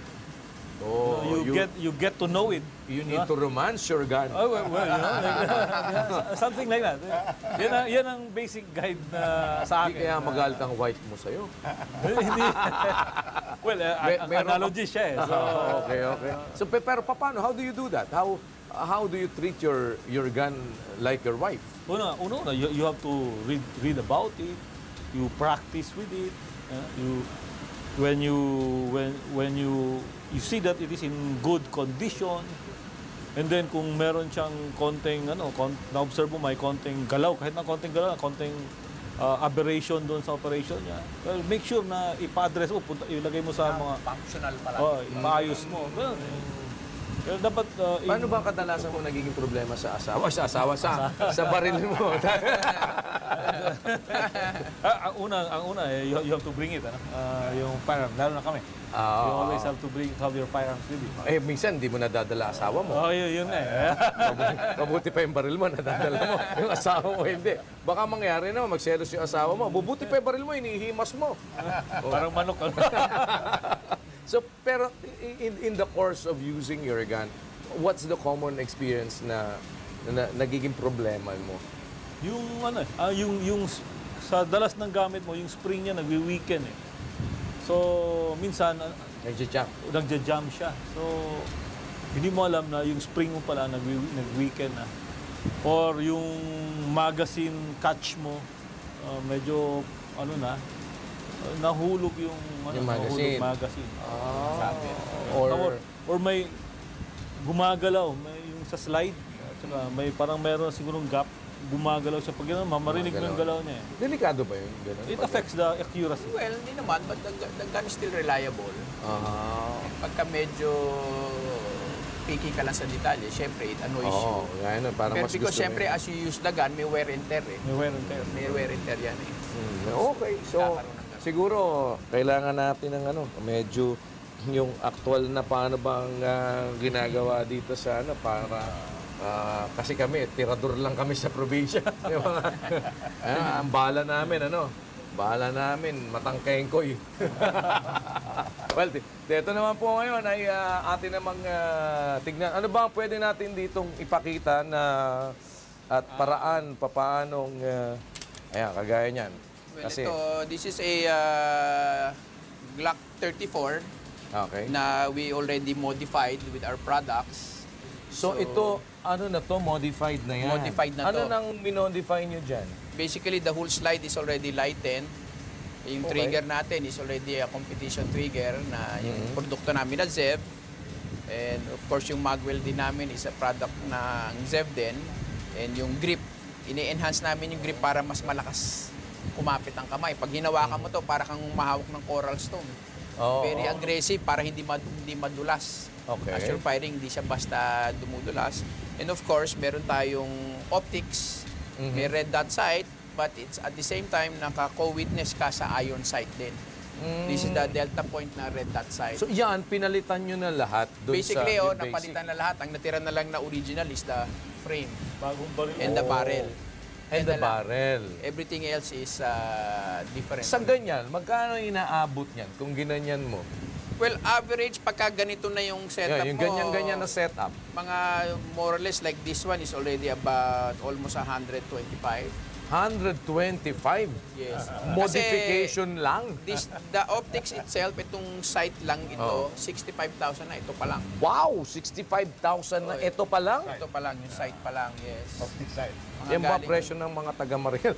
Oh,
you, get you get to know it.
you need to romance your gun.
Oh, well, well, you know, like, yeah, something like that. Yan ang, yan ang basic guide na sa
Hindi
akin.
kaya magalit ang wife mo sa'yo.
Hindi. Well, uh,
May-
ang
meron
analogy siya eh. So,
okay, okay. So, pe- pero paano? How do you do that? How how do you treat your your gun like your wife?
una, una, una you, you have to read read about it. You practice with it. uh, you when you when when you you see that it is in good condition. And then kung meron siyang konting ano, kon, na-observe mo may konting galaw, kahit na konting galaw, konting uh, aberration doon sa operation niya. Well, make sure na ipa-address mo, punta, ilagay mo sa mga
Functional pala.
oh, ipaayos mo. Ganun, eh. Pero dapat uh, in-
Paano ba kadalasan mo nagiging problema sa asawa? Sa asawa, sa, sa baril mo.
Ah, ang una, ang una eh, you, you have to bring it, ano? Ah, yung firearm, lalo na kami.
Ah.
You always have to bring have your firearms with you.
eh, minsan, di mo nadadala asawa mo.
Oh, yun, yun na eh.
Mabuti pa yung baril mo, nadadala mo. Yung asawa mo, hindi. Baka mangyari na, magselos yung asawa mo. Bubuti pa yung baril mo, inihimas mo.
Parang manok. ano?
So, pero in, in the course of using your gun, what's the common experience na, na nagiging problema mo?
yung ano eh, ah, yung yung s- sa dalas ng gamit mo, yung spring niya nagwi-weaken eh. So, minsan ah,
Nag-jump.
nagja-jam siya. So, hindi mo alam na yung spring mo pala nagwi- nag-weaken na. Or yung magazine catch mo, ah, medyo ano na, uh, nahulog yung, ano,
Yung magazine.
nahulog magazine.
Ah,
Or,
or,
or may gumagalaw, may yung sa slide, at saka may parang meron sigurong gap, gumagalaw siya. Pag gano'n, mamarinig mo yung galaw niya. Eh.
delikado ba yun? Ganun?
It affects the accuracy.
Well, hindi naman, but the, the gun is still reliable.
Ah.
Pagka medyo picky ka lang sa detalye, syempre, it annoys
Oo,
you.
gaya nun, parang
Pero
mas
because
gusto
syempre,
mo
as you use the gun, may wear and tear eh.
May wear and tear.
May wear and tear yan eh.
yun. Okay, so
Kakaroon ng ganun.
siguro kailangan natin ng ano, medyo yung actual na paano bang ah, ginagawa dito sa ano para ah, kasi kami tirador lang kami sa probinsya. Yung mga ah, ang bala namin ano, bala namin matangkengkoy. Well, dito naman po ngayon ay ah, atin namang ah, tignan. Ano ba ang pwede natin ditong ipakita na at paraan papaanong uh, ayan, kagaya niyan.
Well,
Kasi
ito, this is a uh, Glock thirty-four
okay.
na we already modified with our products.
So, ito, ano na to? Modified na yan?
Modified na
ano
to.
nang minodify nyo dyan?
Basically, the whole slide is already lightened. Yung
Okay.
trigger natin is already a competition trigger na yung produkto namin na Zev. And of course, yung magwell din namin is a product ng Zev din. And yung grip, ini-enhance namin yung grip para mas malakas kumapit ang kamay. Pag hinawakan mo to, para kang mahawak ng coral stone.
Oo.
Very aggressive para hindi mad hindi madulas.
Okay.
As you're firing, hindi siya basta dumudulas. And of course, meron tayong optics, may red dot sight, but it's at the same time naka-co-witness ka sa iron sight din. This is the delta point na red dot sight.
So, yan, pinalitan nyo na lahat doon
Basically,
sa
oh,
yung basic.
napalitan na lahat. Ang natira na lang na original is the frame
Bagong baril.
and the
Oh.
barrel.
And the
Yan na lang.
barrel.
Everything else is uh, different.
Sa ganyan, magkano inaabot niyan kung ginanyan mo?
Well, average pagka ganito na yung setup
Yan, yung
mo,
ganyan-ganyan na setup.
mga more or less like this one is already about almost one twenty-five.
one twenty-five?
Yes.
Modification lang?
This, the optics itself, itong sight lang ito, sixty-five thousand na. Ito pa lang.
Wow! sixty-five thousand na ito pa lang?
Ito pa lang, yung sight pa lang, yes.
Optic side.
Mga
Yung ba
galing-
presyo ng mga taga-Mariel?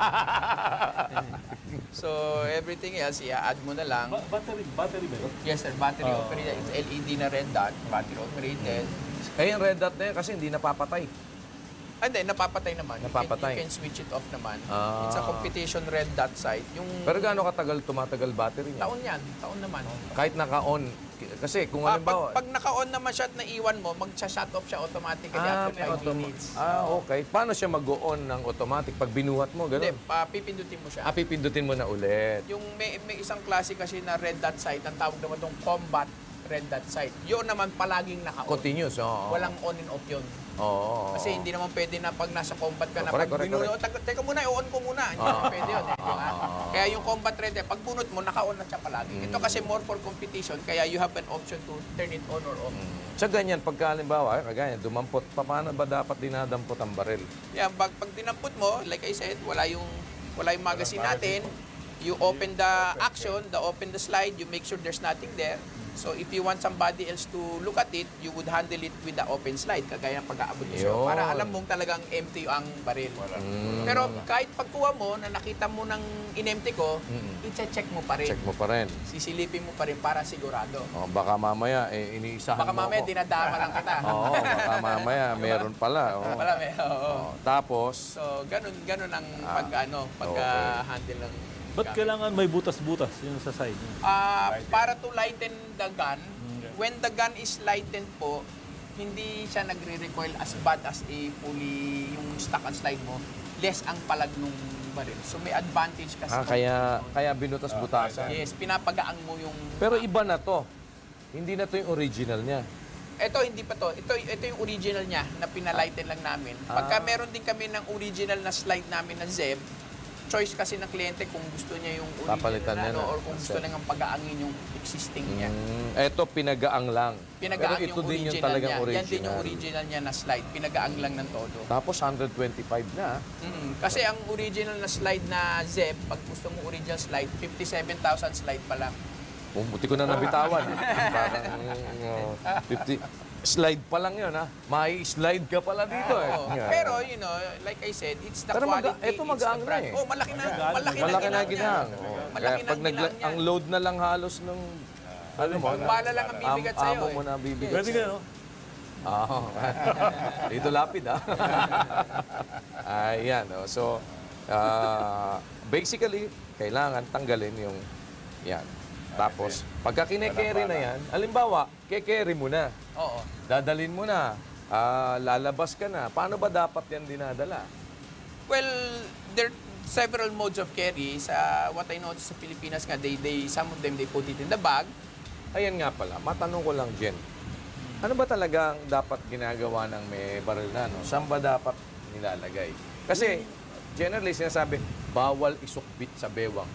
So, everything else, i-add mo na lang.
Ba- battery, battery ba yun?
Yes, sir, battery operated. It's L E D na red dot, battery operated.
Eh, yung red dot na yan kasi hindi napapatay.
And then, napapatay naman. You can-
Napapatay.
You can, switch it off naman.
Ah.
It's a competition red dot sight. Yung
Pero gaano katagal tumatagal battery niya?
taon yan, taon naman.
Kahit naka-on. Kasi kung
Ah,
halimbawa...
pag, pag naka-on naman siya at naiwan mo, mag-shut off siya automatically
ah,
after
may
five
automa-
minutes.
ah, okay. Paano siya mag-on ng automatic? Pag binuhat mo,
Hindi,
gano'n?
pa, pipindutin mo siya.
Ah, pipindutin mo na ulit.
Yung may, may isang klase kasi na red dot sight, ang tawag naman itong combat red dot sight. Yun naman palaging naka-on.
Continuous, oo.
Walang on and off yun.
Oo.
Kasi hindi naman pwede na pag nasa combat ka na,
Correct,
pag
correct,
binuno, teka, teka muna, i-on ko muna. Hindi
Ah,
naman pwede yun. Eh, di ba?
ah,
Kaya yung combat red, eh, pag bunot mo, naka-on na siya palagi.
Mm.
Ito kasi more for competition, kaya you have an option to turn it on or off.
Sa ganyan, pagka halimbawa, ay, kagaya, dumampot, pa- paano ba dapat dinadampot ang baril?
Yeah, pag, pag dinampot mo, like I said, wala yung, wala yung magazine natin. You open the action, the open the slide, you make sure there's nothing there. So if you want somebody else to look at it, you would handle it with the open slide, kagaya ng pag-aabot mo siya.
Yun.
Para alam mong talagang empty ang baril. Pero kahit pagkuha mo, na nakita mo ng in-empty ko, i-check mo pa rin.
Check mo pa rin.
Sisilipin mo pa rin para sigurado.
Oh, baka mamaya, eh, iniisahan
Baka
mo
mamaya
ako.
dinadama lang kita.
Oo, baka mamaya, meron pala. Oo.
Wala, may, oo.
Oo. Tapos,
So, ganun, ganun ang
Ah,
pag, ano, pag-handle ng
Ba't
gamit.
kailangan may butas-butas yung sa side niya?
Ah, para to lighten the gun, when the gun is lightened po, hindi siya nagre-recoil as bad as a fully yung stock and slide mo, less ang palag nung baril. So may advantage kasi.
ah, kaya, kaya binutas-butasan.
Yes, pinapagaang mo yung...
Pero iba na to. Hindi na to yung original niya.
Ito, hindi pa to. Ito, ito yung original niya na pinalighten lang namin. Pagka meron din kami ng original na slide namin na Zev, choice kasi ng kliyente kung gusto niya yung original
Papalitan
na,
niya
ano,
na.
or kung gusto niyang pagaangin yung existing niya.
Mm, eto, pinagaang lang.
Pinagaang
Pero ito
yung
din yung
original
talagang
niya.
original.
Yan din yung original niya na slide. Pinagaang lang ng todo.
Tapos one twenty-five na.
Mm, kasi ang original na slide na Zeb, pag gusto mo original slide, fifty-seven thousand slide pa lang.
Bumuti ko na nabitawan. Parang uh, fifty. slide pa lang yun, ha? May slide ka pala dito, eh.
Oo. Pero, you know, like I said, it's the
Pero maga-
quality,
ito
it's
magaang
the
na,
brand.
eh.
Oh, malaki na, malaki,
Malaki na
na
ginang.
ginang.
Oo.
Malaki
Kaya
na
pag nagla-
ginang
ang
yan.
load na lang halos nung... Ano mo?
Ang bala lang ang bibigat
am-
sa'yo,
Amo
eh.
mo na bibigat
Pwede ka, no?
Oo. Dito lapid, ha? Ayan, oh. So, ah, basically, kailangan tanggalin yung... Yan. Tapos, pagka kine-carry na yan, halimbawa, ke-carry mo na.
Oo.
Dadalin mo na. Ah, lalabas ka na. Paano ba dapat yan dinadala?
Well, there are several modes of carry. Sa what I noticed sa Pilipinas nga, they, they, some of them, they put it in the bag.
Ayan nga pala, matanong ko lang, Jen. Ano ba talagang dapat ginagawa ng may baril na, no? Saan ba dapat nilalagay? Kasi, generally, sinasabi, bawal isukbit sa bewang.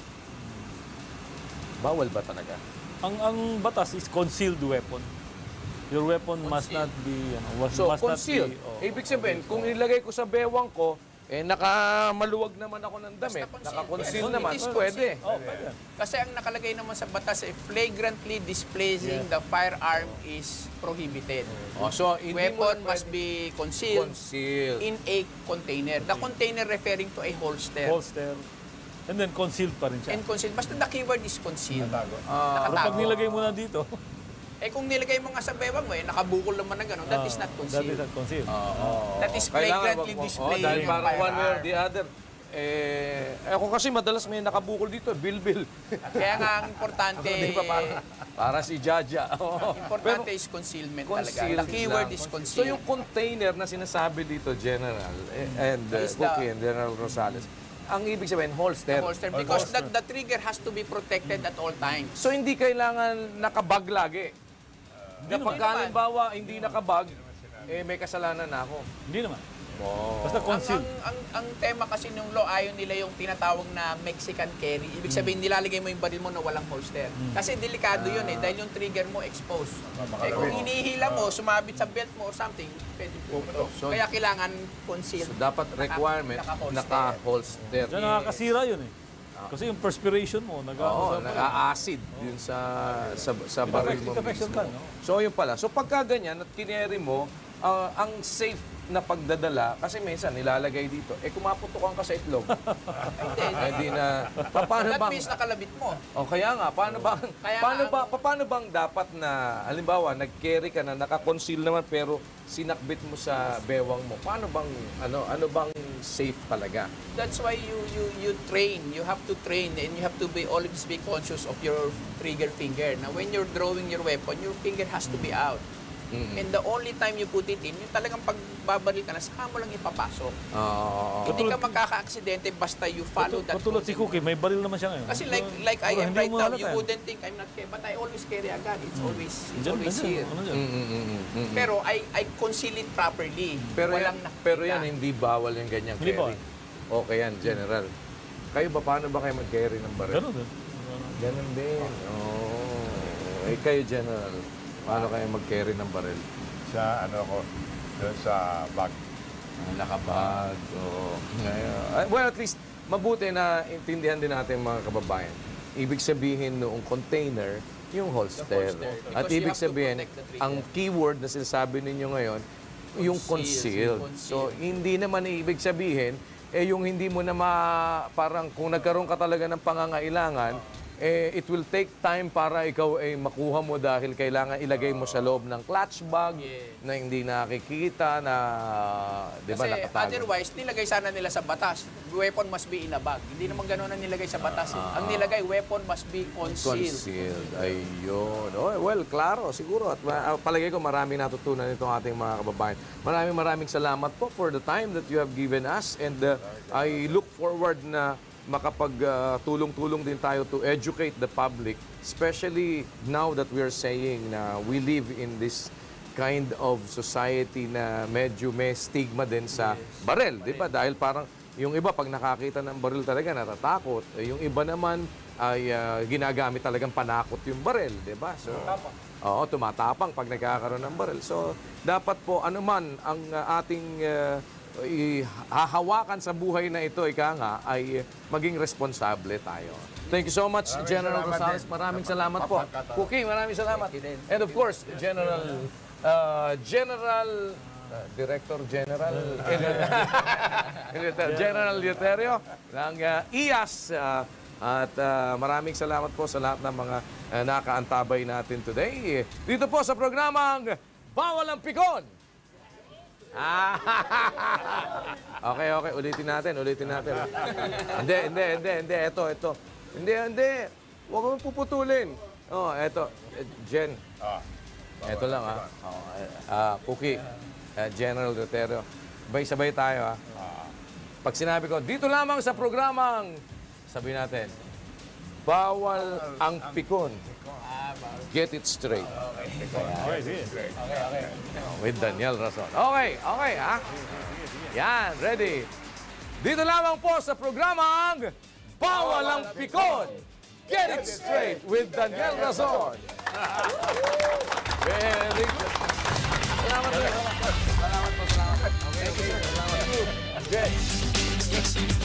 Bawal ba talaga?
Ang ang batas is concealed weapon. Your weapon must not be, ano, was,
So,
must
concealed.
not be... oh,
Ibig sabihin, kung ilagay ko sa bewang ko, eh, nakamaluwag naman ako ng damit.
Basta concealed.
Naka-conceal
Yes.
naman.
It is
Pwede.
Oh, pwede.
Kasi ang nakalagay naman sa batas, eh, flagrantly displaying the firearm is prohibited.
Oh, so, hindi mo
Weapon
na
must
pwede-
be concealed
Concealed.
in a container. The container referring to a holster.
Holster. And then concealed pa rin siya.
And concealed. Basta the keyword is concealed.
Pero
Nakatago.
pag nilagay mo na dito,
Eh kung nilagay mo nga sa bewang mo, eh, nakabukol naman na gano'n, that is not
that is
concealed.
not concealed.
That is
Kailangan
flagrantly
wag mo-
displaying
oh, dahil
yung
parang one way or
firearm.
the other. Eh, ako kasi madalas may nakabukol dito, bilbil.
Kaya nga ang importante,
Di ba para, para si Jaja. Oo.
importante is concealment talaga.
Concealed
The keyword
lang.
is
So
concealed.
yung container na sinasabi dito, General, eh, and uh,
Is the-
Cookie and General Rosales, ang ibig sabihin, holster.
holster. Because the, the trigger has to be protected at all times.
So hindi kailangan nakabag lagi. Kapag
naman.
halimbawa hindi nakabag, eh may kasalanan na ako.
Hindi naman.
Oh.
Basta
Ang,
concealed.
ang, ang, ang tema kasi ng law, ayaw nila yung tinatawag na Mexican carry. Ibig sabihin, nilalagay mo yung baril mo na walang holster. Kasi delikado yun eh, dahil yung trigger mo exposed. Eh kung hinihila mo, sumabit sa belt mo or something, pwede po.
So-
Kaya kailangan concealed.
So dapat requirement,
naka-holster.
naka-holster.
Diyan nakakasira yun eh. Kasi yung perspiration mo, nag
Oo,
sa
naka-acid yun sa sa, sa baril mo
Infection
mismo.
ka, no?
So yun pala. So pagka ganyan at kineri mo, ah, ang safe na pagdadala, kasi minsan nilalagay dito, eh kumaputukan ka sa itlog. eh di na, pa, paano
That
bang,
means nakalabit mo.
o kaya nga, paano bang,
Kaya
paano
nga
ba, pa- paano bang dapat na, halimbawa, nag-carry ka na, naka-conceal naman, pero sinakbit mo sa bewang mo, paano bang, ano, ano bang safe talaga?
That's why you you you train. You have to train and you have to be always be conscious of your trigger finger. Now when you're drawing your weapon, your finger has to be out. And the only time you put it in, yung talagang pagbabaril ka na, saka mo lang ipapasok.
Oo.
Hindi ka magkaka-aksidente basta you follow that.
Katulad si
routine.
Cookie, may baril naman siya ngayon.
Kasi like like I
Wala,
am
hindi
right
mo
now,
halata
you
yan.
wouldn't think I'm not carry, but I always carry a gun. It's always it's
Diyan,
always
diyan,
here.
ano dyan?
Mm, mm, mm, mm.
Pero I I conceal it properly.
Pero
Walang
yan,
nakikita.
pero yan hindi bawal yung ganyang
Hindi
carry.
bawal.
Okay yan, General. Kayo ba, paano ba kayo mag-carry ng baril?
Ganun din.
Ganun din. Oh. Eh, kayo, General, paano kayo mag-carry ng baril?
Sa ano ko, doon sa bag.
Ah, nakabag. Oo. Ngayon, ah, well, at least, mabuti na intindihan din natin mga kababayan. Ibig sabihin noong container, yung holster.
holster.
At
Because you
ibig
have to
sabihin,
protect the trigger.
ang keyword na sinasabi ninyo ngayon, yung concealed.
Concealed.
So, hindi naman ibig sabihin, eh yung hindi mo na ma, parang kung nagkaroon ka talaga ng pangangailangan, eh, it will take time para ikaw ay makuha mo dahil kailangan ilagay mo sa loob ng clutch bag
Yes.
na hindi nakikita, na, di ba,
Kasi
nakatago.
otherwise, nilagay sana nila sa batas. Weapon must be in a bag. Hindi naman gano'n ang nilagay sa batas. eh. Ang nilagay, weapon must be concealed.
Concealed. Ayun. Oh, well, klaro, siguro. At ma- palagay ko maraming natutunan itong ating mga kababayan. Maraming maraming salamat po for the time that you have given us. And uh, I look forward na makapag-tulong-tulong din tayo to educate the public, especially now that we are saying na we live in this kind of society na medyo may stigma din sa baril, di ba? Dahil parang yung iba pag nakakita ng baril talaga natatakot, eh, yung iba naman ay ah, ginagamit talagang panakot yung baril, di ba? So, oo, tumatapang pag nagkakaroon ng baril. So, dapat po anuman ang ah, ating ah, ihahawakan sa buhay na ito, ika nga, ay maging responsable tayo. Thank you so much,
Maraming
General
salamat
Rosales.
din.
Maraming salamat po.
Napakatawa.
Cookie, maraming salamat. And of course, General uh, General uh, Director General General Eleuterio ng uh, I A S. Uh, at uh, maraming salamat po sa lahat ng mga uh, nakaantabay natin today. Dito po sa programang Bawal ang Pikon. Okay, okay. Ulitin natin, ulitin natin. Hindi, hindi, hindi, hindi. Ito, ito. Hindi, hindi. Huwag mo puputulin. Oh, ito. Eh, Jen. Ito lang, ha. Oh, uh, Cookie. Uh, General Eleuterio. Sabay-sabay tayo, ha. Pag sinabi ko, dito lamang sa programang, sabi natin, bawal ang pikon. Get it straight.
Okay, sige.
With Daniel Rason. Okay, okay, ha? Yan, ready. Dito lamang po sa programang Bawal ang Pikon. Get it straight with Daniel Rason. Very good. Salamat po. Salamat po, salamat. Okay, salamat. Good.